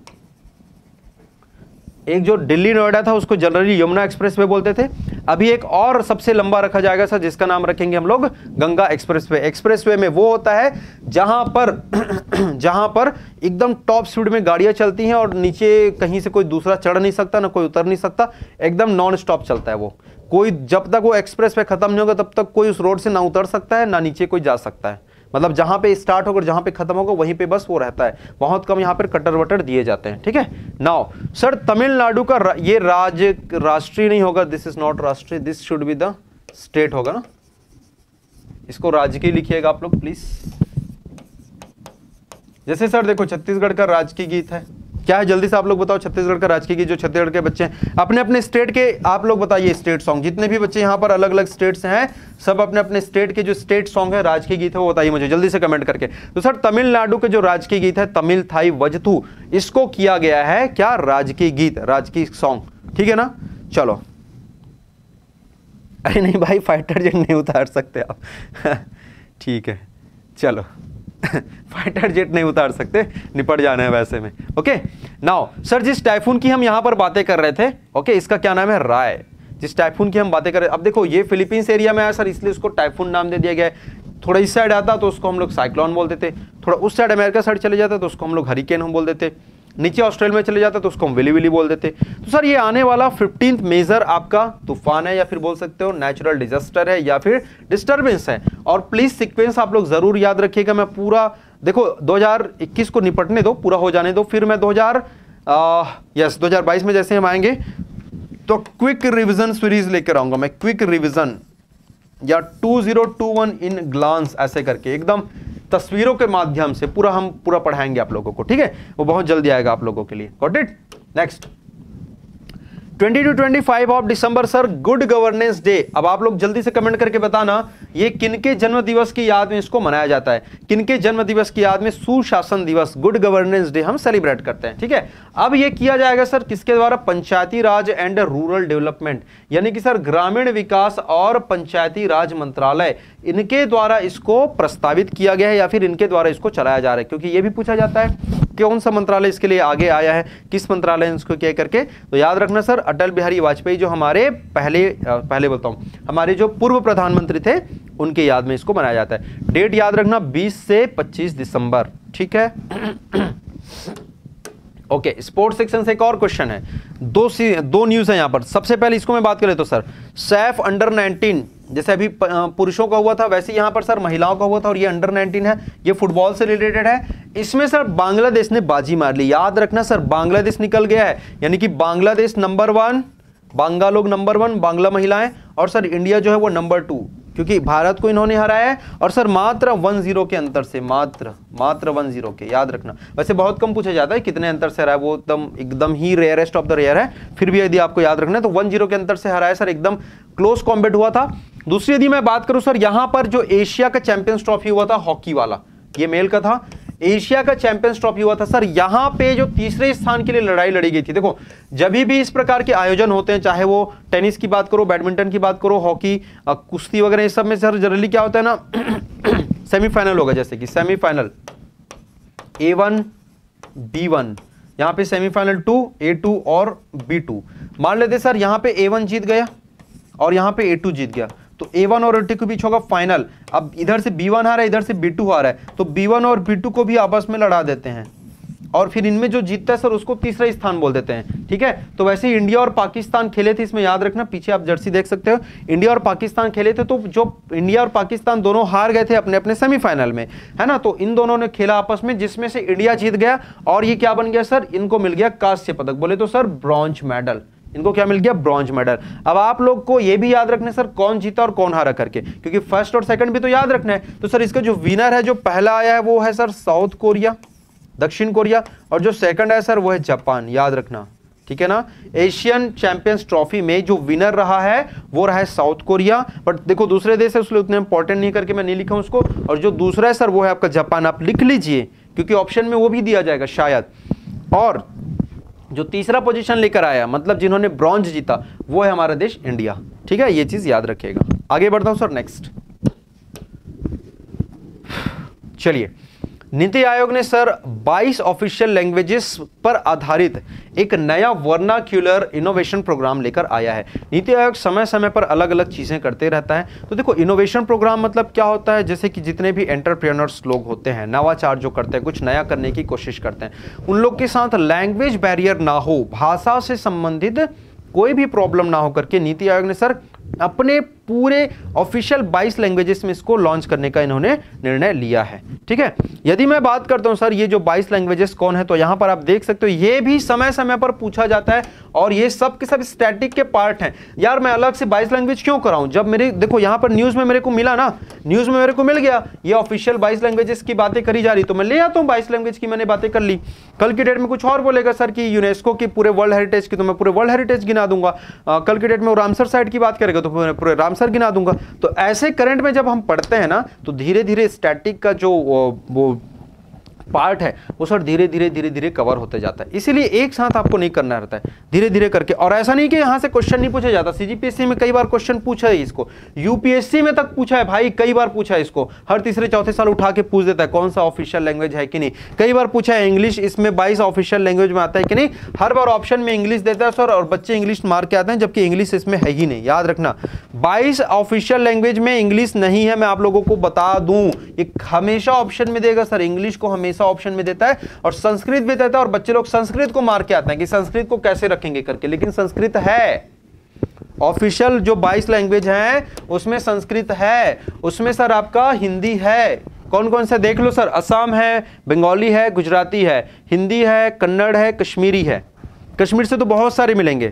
एक जो दिल्ली नोएडा था उसको जनरली यमुना एक्सप्रेसवे बोलते थे। अभी एक और सबसे लंबा रखा जाएगा सर जिसका नाम रखेंगे हम लोग गंगा एक्सप्रेसवे। एक्सप्रेसवे में वो होता है जहां पर जहां पर एकदम टॉप स्पीड में गाड़ियां चलती हैं और नीचे कहीं से कोई दूसरा चढ़ नहीं सकता, ना कोई उतर नहीं सकता, एकदम नॉन स्टॉप चलता है वो। कोई जब तक वो एक्सप्रेसवे खत्म नहीं होगा तब तक कोई उस रोड से ना उतर सकता है ना नीचे कोई जा सकता है। मतलब जहां पे स्टार्ट होकर जहां पे खत्म होगा वहीं पे बस वो रहता है। बहुत कम यहां पर कटर वटर दिए जाते हैं, ठीक है। नाउ सर तमिलनाडु का रा, ये राज्य राष्ट्रीय नहीं होगा, दिस इज नॉट राष्ट्रीय, this should be the state होगा ना। इसको राजकीय लिखिएगा आप लोग प्लीज। जैसे सर देखो छत्तीसगढ़ का राजकीय गीत है, क्या है जल्दी से आप लोग बताओ। छत्तीसगढ़ का राजकीय गीत, जो छत्तीसगढ़ के बच्चे हैं अपने अपने स्टेट के आप लोग बताइए स्टेट सॉन्ग। जितने भी बच्चे यहाँ पर अलग अलग स्टेट से हैं सब अपने अपने स्टेट के जो स्टेट सॉन्ग है राजकीय गीत है वो बताइए मुझे जल्दी से कमेंट करके। तो सर तमिलनाडु के जो राजकीय गीत है तमिल थाई वजथू, इसको किया गया है क्या राजकीय गीत, राजकीय सॉन्ग, ठीक है ना। चलो अरे नहीं भाई फाइटर जेट नहीं उतार सकते आप ठीक है चलो फाइटर जेट नहीं उतार सकते, निपट जाना है वैसे में। ओके नाउ सर जिस टाइफून की हम यहां पर बातें कर रहे थे, ओके इसका क्या नाम है राय। जिस टाइफून की हम बातें कर रहे, अब देखो ये फिलीपींस एरिया में आया सर इसलिए उसको टाइफून नाम दे दिया गया है। थोड़ा इस साइड आता तो उसको हम लोग साइक्लोन बोल देते, थोड़ा उस साइड अमेरिका साइड चले जाता तो उसको हम लोग हरिकेन हम बोल देते, नीचे ऑस्ट्रेलिया में चले जाता तो उसको हम विली विली बोल देते। तो सर ये आने वाला फिफ्टींथ मेजर आपका तूफान है या फिर बोल सकते हो नेचुरल डिजास्टर है या फिर डिस्टर्बेंस है। और प्लीज सीक्वेंस आप लोग जरूर याद रखिएगा। मैं पूरा देखो दो हज़ार इक्कीस को निपटने दो, पूरा हो जाने दो, फिर मैं दो हज़ार यस दो हज़ार बाईस में जैसे हम आएंगे तो क्विक रिवीजन सीरीज लेकर आऊंगा मैं, क्विक रिवीजन या two zero two one in glance ऐसे करके एकदम तस्वीरों के माध्यम से पूरा हम पूरा पढ़ाएंगे आप लोगों को, ठीक है। वो बहुत जल्दी आएगा आप लोगों के लिए। Got it. Next twenty two twenty five of December sir good governance day. अब आप लोग जल्दी से कमेंट करके बताना ये किनके जन्म दिवस की याद में इसको मनाया जाता है। किनके जन्म दिवस की याद में सुशासन दिवस गुड गवर्नेंस डे हम सेलिब्रेट करते हैं, ठीक है। अब ये किया जाएगा सर किसके द्वारा, पंचायती राज एंड रूरल डेवलपमेंट, यानी कि सर ग्रामीण विकास और पंचायती राज मंत्रालय इनके द्वारा इसको प्रस्तावित किया गया है या फिर इनके द्वारा इसको चलाया जा रहा है। क्योंकि ये भी पूछा जाता है कौन सा मंत्रालय इसके लिए आगे आया है, किस मंत्रालय ने इसको किया करके। तो याद रखना सर अटल बिहारी वाजपेयी जो हमारे पहले पहले बोलता हूं हमारे जो पूर्व प्रधानमंत्री थे उनके याद में इसको मनाया जाता है। डेट याद रखना बीस से पच्चीस दिसंबर, ठीक है। ओके okay, स्पोर्ट्स सेक्शन से एक और क्वेश्चन है। दो सी दो न्यूज है यहां पर। सबसे पहले इसको मैं बात करें तो सर सैफ अंडर नाइनटीन, जैसे अभी पुरुषों का हुआ था वैसे यहां पर सर महिलाओं का हुआ था और ये अंडर नाइनटीन है, ये फुटबॉल से रिलेटेड है। इसमें सर बांग्लादेश ने बाजी मार ली। याद रखना सर बांग्लादेश निकल गया है, यानी कि बांग्लादेश नंबर वन, बांग्ला लोग नंबर वन, बांग्ला महिलाएं, और सर इंडिया जो है वो नंबर टू, क्योंकि भारत को इन्होंने हराया है और सर मात्र वन जीरो के अंतर से, मात्र मात्र वन जीरो के। याद रखना वैसे बहुत कम पूछा जाता है कितने अंतर से हराया, वो एकदम एकदम ही रेयरेस्ट ऑफ द रेयर है, फिर भी यदि आपको याद रखना है तो वन जीरो के अंतर से हराया सर, एकदम क्लोज कॉम्बैट हुआ था। दूसरी यदि मैं बात करूं सर यहां पर जो एशिया का चैंपियंस ट्रॉफी हुआ था हॉकी वाला, ये मेल का था, एशिया का चैंपियंस ट्रॉफी हुआ था सर। यहां पे जो तीसरे स्थान के लिए लड़ाई लड़ी गई थी। देखो जब भी इस प्रकार के आयोजन होते हैं, चाहे वो टेनिस की बात करो, बैडमिंटन की बात करो, हॉकी, कुश्ती वगैरह, इस सब में सर जनरली क्या होता है ना सेमीफाइनल होगा, जैसे कि semifinal A one B one, यहां पे सेमीफाइनल टू ए टू और बी टू। मान लेते सर यहां पे ए वन जीत गया और यहां पे ए टू जीत गया, तो ए वन और ए टू के बीच होगा फाइनल। अब इधर से बी वन आ रहा है, इधर से बी टू आ रहा है, तो बी वन और बी टू को भी आपस में लड़ा देते हैं और फिर इनमें जो जीतता है सर उसको तीसरा स्थान बोल देते हैं, ठीक है। तो वैसे ही इंडिया और पाकिस्तान खेले थे, इसमें याद रखना, पीछे आप जर्सी देख सकते हो, इंडिया और पाकिस्तान खेले थे, तो जो इंडिया और पाकिस्तान दोनों हार गए थे अपने अपने सेमीफाइनल में, है ना। तो इन दोनों ने खेला आपस में, जिसमें से इंडिया जीत गया और ये क्या बन गया सर, इनको मिल गया कांस्य पदक, बोले तो सर ब्रॉन्ज मेडल। इनको क्या मिल गया, ब्रॉन्ज मेडल। अब आप लोग को ये भी याद रखना है सर कौन जीता और कौन हारा करके, क्योंकि फर्स्ट और सेकंड भी तो याद रखना है। तो सर इसका जो विनर है, जो पहला आया है वो है सर साउथ कोरिया, दक्षिण कोरिया, और जो सेकंड है सर वो है जापान, याद रखना, ठीक है ना। एशियन चैंपियंस ट्रॉफी में जो विनर रहा है वो रहा है साउथ कोरिया, बट देखो दूसरे देश है उसलिए उतने इंपॉर्टेंट नहीं करके मैं नहीं लिखा उसको, और जो दूसरा है सर वो है आपका जापान। आप लिख लीजिए क्योंकि ऑप्शन में वो भी दिया जाएगा शायद। और जो तीसरा पोजीशन लेकर आया, मतलब जिन्होंने ब्रॉन्ज जीता, वो है हमारा देश इंडिया। ठीक है, ये चीज याद रखिएगा। आगे बढ़ता हूं सर, नेक्स्ट चलिए। नीति आयोग ने सर बाईस ऑफिशियल लैंग्वेजेस पर आधारित एक नया वर्नाक्यूलर इनोवेशन प्रोग्राम लेकर आया है। नीति आयोग समय समय पर अलग अलग चीजें करते रहता है। तो देखो, इनोवेशन प्रोग्राम मतलब क्या होता है, जैसे कि जितने भी एंटरप्रेन्योर्स लोग होते हैं, नवाचार जो करते हैं, कुछ नया करने की कोशिश करते हैं, उन लोग के साथ लैंग्वेज बैरियर ना हो, भाषा से संबंधित कोई भी प्रॉब्लम ना हो करके नीति आयोग ने सर अपने पूरे ऑफिशियल बाईस लैंग्वेजेस में इसको लॉन्च करने का इन्होंने निर्णय लिया है। ठीक है, यदि मैं बात करता हूं सर ये जो बाईस लैंग्वेजेस कौन है, तो यहां पर आप देख सकते हो ये भी समय समय पर पूछा जाता है, और ये सब के सब स्टैटिक के पार्ट हैं। यार मैं अलग से बाईस लैंग्वेज क्यों कराऊं, जब मेरे देखो यहां पर न्यूज में मेरे को मिला ना, न्यूज में मेरे को मिल गया ये ऑफिशियल बाईस लैंग्वेजेस की बातें करी जा रही, तो मैं ले आता हूं बाईस लैंग्वेज की मैंने बातें कर ली। कल की डेट में कुछ और बोलेगा सर कि यूनेस्को की पूरे वर्ल्ड हेरिटेज की, तो मैं पूरे वर्ल्ड हेरिटेज गिना दूंगा। कल की डेट में वो रामसर साइट की बात करेगा तो पूरे रामसर गिना दूंगा। तो ऐसे करंट में जब हम पढ़ते हैं ना, तो धीरे धीरे स्टैटिक का जो वो पार्ट है वो सर धीरे धीरे धीरे धीरे कवर होते जाता है। इसीलिए एक साथ आपको नहीं करना रहता है, धीरे धीरे करके। और ऐसा नहीं कि यहां से क्वेश्चन नहीं पूछा जाता, सीजीपीएससी में कई बार क्वेश्चन पूछा है इसको, यूपीएससी में तक पूछा है भाई, कई बार पूछा है इसको, हर तीसरे चौथे साल उठा के पूछ देता है कौन सा ऑफिशियल लैंग्वेज है कि नहीं। कई बार पूछा है इंग्लिश इसमें बाईस ऑफिशियल लैंग्वेज में आता है कि नहीं, हर बार ऑप्शन में इंग्लिश देता है सर, और बच्चे इंग्लिश मार के आते हैं, जबकि इंग्लिश इसमें है ही नहीं। याद रखना, बाईस ऑफिशियल लैंग्वेज में इंग्लिश नहीं है, मैं आप लोगों को बता दूं। ये हमेशा ऑप्शन में देगा सर, इंग्लिश को हमेशा ऑप्शन में देता है, और संस्कृत भी देता है, और बच्चे लोग संस्कृत को मार के आते हैं कि संस्कृत को कैसे रखेंगे करके, लेकिन संस्कृत है। ऑफिशियल जो बाईस लैंग्वेज हैं उसमें संस्कृत है, उसमें सर आपका हिंदी है। कौन कौन से देख लो सर, असम है, बंगाली है, गुजराती है, हिंदी है, कन्नड़ है, कश्मीरी है। कश्मीर से तो बहुत सारे मिलेंगे।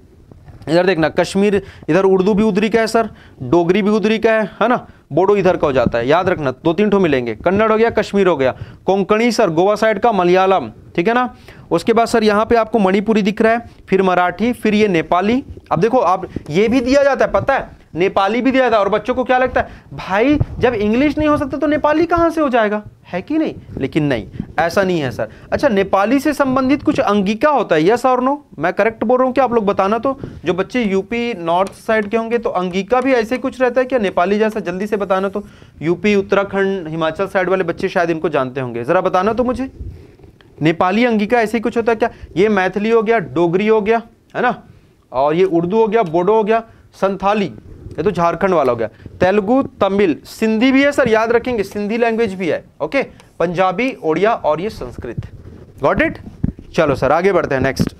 इधर देखना, कश्मीर इधर उर्दू भी उधरी का है सर, डोगरी भी उधरी का है, है ना, बोडो इधर का हो जाता है। याद रखना, दो तीन ठो मिलेंगे, कन्नड़ हो गया, कश्मीर हो गया, कोंकणी सर गोवा साइड का, मलयालम, ठीक है ना। उसके बाद सर यहाँ पे आपको मणिपुरी दिख रहा है, फिर मराठी, फिर ये नेपाली। अब देखो, आप ये भी दिया जाता है, पता है नेपाली भी दिया जाता है, और बच्चों को क्या लगता है भाई जब इंग्लिश नहीं हो सकता तो नेपाली कहां से हो जाएगा, है कि नहीं, लेकिन नहीं, ऐसा नहीं है सर। अच्छा, नेपाली से संबंधित कुछ अंगिका होता है, यस और नो, मैं करेक्ट बोल रहा हूं क्या, आप लोग बताना। तो जो बच्चे यूपी नॉर्थ साइड के होंगे तो अंगिका भी ऐसे कुछ रहता है क्या, नेपाली जैसा, जल्दी से बताना। तो यूपी, उत्तराखंड, हिमाचल साइड वाले बच्चे शायद इनको जानते होंगे, जरा बताना तो मुझे, नेपाली अंगिका ऐसे कुछ होता है क्या। ये मैथिली हो गया, डोगरी हो गया, है ना, और ये उर्दू हो गया, बोडो हो गया, संथाली ये तो झारखंड वाला हो गया, तेलुगु, तमिल, सिंधी भी है सर, याद रखेंगे सिंधी लैंग्वेज भी है, ओके, पंजाबी, ओडिया और ये संस्कृत। Got it. चलो सर आगे बढ़ते हैं, नेक्स्ट।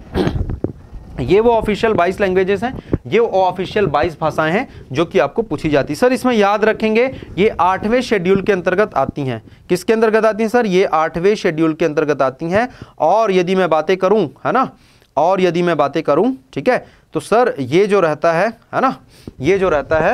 ये वो ऑफिशियल बाईस लैंग्वेजेस हैं, ये वो ऑफिशियल बाईस भाषाएं हैं जो कि आपको पूछी जाती है। सर इसमें याद रखेंगे ये आठवें शेड्यूल के अंतर्गत आती हैं। किसके अंतर्गत आती हैं सर, ये आठवें शेड्यूल के अंतर्गत आती हैं। और यदि मैं बातें करूं, है ना, और यदि मैं बातें करूं, ठीक है, तो सर ये जो रहता है है ना, ये जो रहता है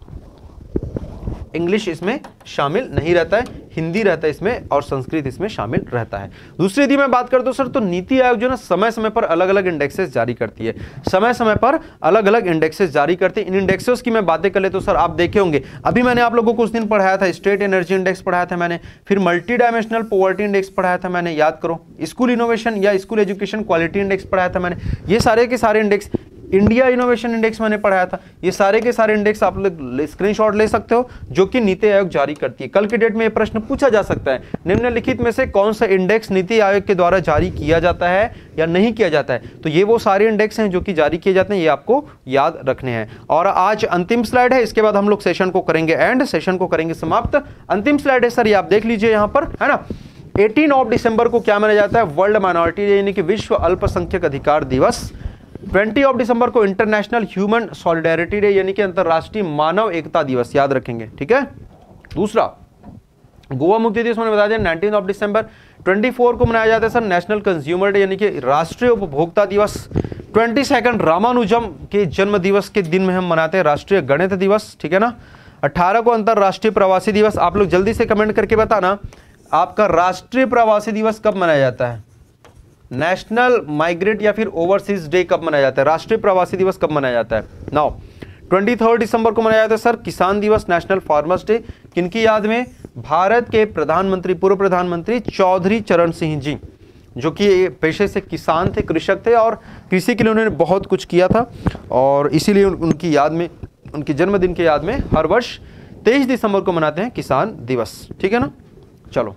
इंग्लिश इसमें शामिल नहीं रहता है, हिंदी रहता है इसमें, और संस्कृत इसमें शामिल रहता है। दूसरी यदि मैं बात करता हूं सर, तो नीति आयोग जो ना समय समय पर अलग अलग इंडेक्सेस जारी करती है, समय समय पर अलग अलग इंडेक्सेस जारी करती है। इन इंडेक्सेस की मैं बातें कर ले तो सर आप देखे होंगे, अभी मैंने आप लोगों को उस दिन पढ़ाया था, स्टेट एनर्जी इंडेक्स पढ़ाया था मैंने, फिर मल्टी डायमेंशनल पॉवर्टी इंडेक्स पढ़ाया था मैंने, याद करो, स्कूल इनोवेशन या स्कूल एजुकेशन क्वालिटी इंडेक्स पढ़ाया था मैंने, ये सारे के सारे इंडेक्स, इंडिया इनोवेशन इंडेक्स मैंने पढ़ाया था, ये सारे के सारे इंडेक्स आप लोग स्क्रीनशॉट ले सकते हो, जो कि नीति आयोग जारी करती है। कल के डेट में ये प्रश्न पूछा जा सकता है, निम्नलिखित में से कौन सा इंडेक्स नीति आयोग के द्वारा जारी किया जाता है या नहीं किया जाता है। तो ये वो सारे इंडेक्स हैं जो कि जारी किए जाते हैं, ये आपको याद रखने हैं। और आज अंतिम स्लाइड है, इसके बाद हम लोग सेशन को करेंगे एंड, सेशन को करेंगे समाप्त। अंतिम स्लाइड है सर, ये आप देख लीजिए यहाँ पर, है ना। अठारह ऑफ दिसंबर को क्या माना जाता है, वर्ल्ड माइनॉरिटी डे, यानी कि विश्व अल्पसंख्यक अधिकार दिवस। बीस ऑफ दिसंबर को इंटरनेशनल ह्यूमन सॉलिडेरिटी डे, यानी कि अंतरराष्ट्रीय मानव एकता दिवस, याद रखेंगे, ठीक है। दूसरा, गोवा मुक्ति दिवस मैंने बता दिया नाइनटीन ऑफ दिसंबर। चौबीस को मनाया जाता है सर नेशनल कंज्यूमर डे, यानी कि राष्ट्रीय उपभोक्ता दिवस। ट्वेंटी सेकंड रामानुजम के जन्म दिवस के दिन में हम मनाते हैं राष्ट्रीय गणित दिवस, ठीक है ना। अठारह को अंतरराष्ट्रीय प्रवासी दिवस। आप लोग जल्दी से कमेंट करके बताना आपका राष्ट्रीय प्रवासी दिवस कब मनाया जाता है, नेशनल माइग्रेट या फिर ओवरसीज डे कब मनाया जाता है, राष्ट्रीय प्रवासी दिवस कब मनाया जाता है। नाउ तेईस दिसंबर को मनाया जाता है सर किसान दिवस, नेशनल फार्मर्स डे। किनकी याद में, भारत के प्रधानमंत्री, पूर्व प्रधानमंत्री चौधरी चरण सिंह जी, जो कि पेशे से किसान थे, कृषक थे और कृषि के लिए उन्होंने बहुत कुछ किया था। और इसीलिए उनकी याद में, उनके जन्मदिन के याद में हर वर्ष तेईस दिसंबर को मनाते हैं किसान दिवस। ठीक है ना, चलो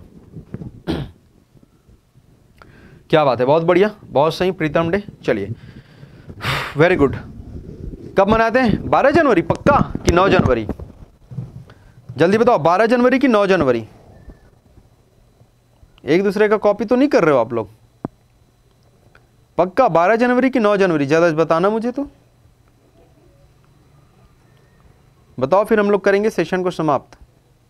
क्या बात है, बहुत बढ़िया, बहुत सही प्रीतम डे। चलिए वेरी गुड। कब मनाते हैं? बारह जनवरी पक्का कि नौ जनवरी? जल्दी बताओ, बारह जनवरी कि नौ जनवरी? एक दूसरे का कॉपी तो नहीं कर रहे हो आप लोग? पक्का बारह जनवरी कि नौ जनवरी? ज्यादा बताना मुझे तो बताओ, फिर हम लोग करेंगे सेशन को समाप्त।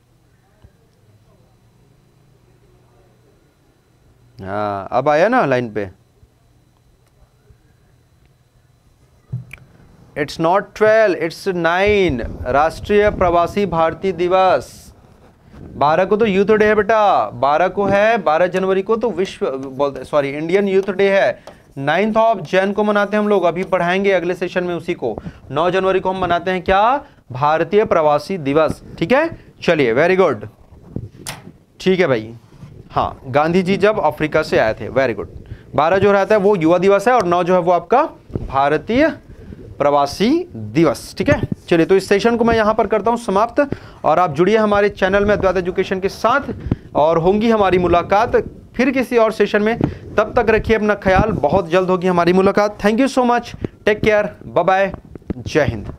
हाँ अब आया ना लाइन पे। It's not twelve, it's nine. राष्ट्रीय प्रवासी भारतीय दिवस बारह को तो यूथ डे है बेटा, बारह को है, बारह जनवरी को तो विश्व बोलते सॉरी इंडियन यूथ डे है। नाइन्थ ऑफ जैन को मनाते हैं हम लोग, अभी पढ़ाएंगे अगले सेशन में उसी को। नौ जनवरी को हम मनाते हैं क्या? भारतीय प्रवासी दिवस। ठीक है, चलिए वेरी गुड। ठीक है भाई, हाँ गांधी जी जब अफ्रीका से आए थे, वेरी गुड। बारह जो रहता है वो युवा दिवस है और नौ जो है वो आपका भारतीय प्रवासी दिवस। ठीक है, चलिए तो इस सेशन को मैं यहां पर करता हूं समाप्त। और आप जुड़िए हमारे चैनल में अद्वैत एजुकेशन के साथ, और होंगी हमारी मुलाकात फिर किसी और सेशन में। तब तक रखिए अपना ख्याल, बहुत जल्द होगी हमारी मुलाकात। Thank you so much, take care, bye bye, जय हिंद।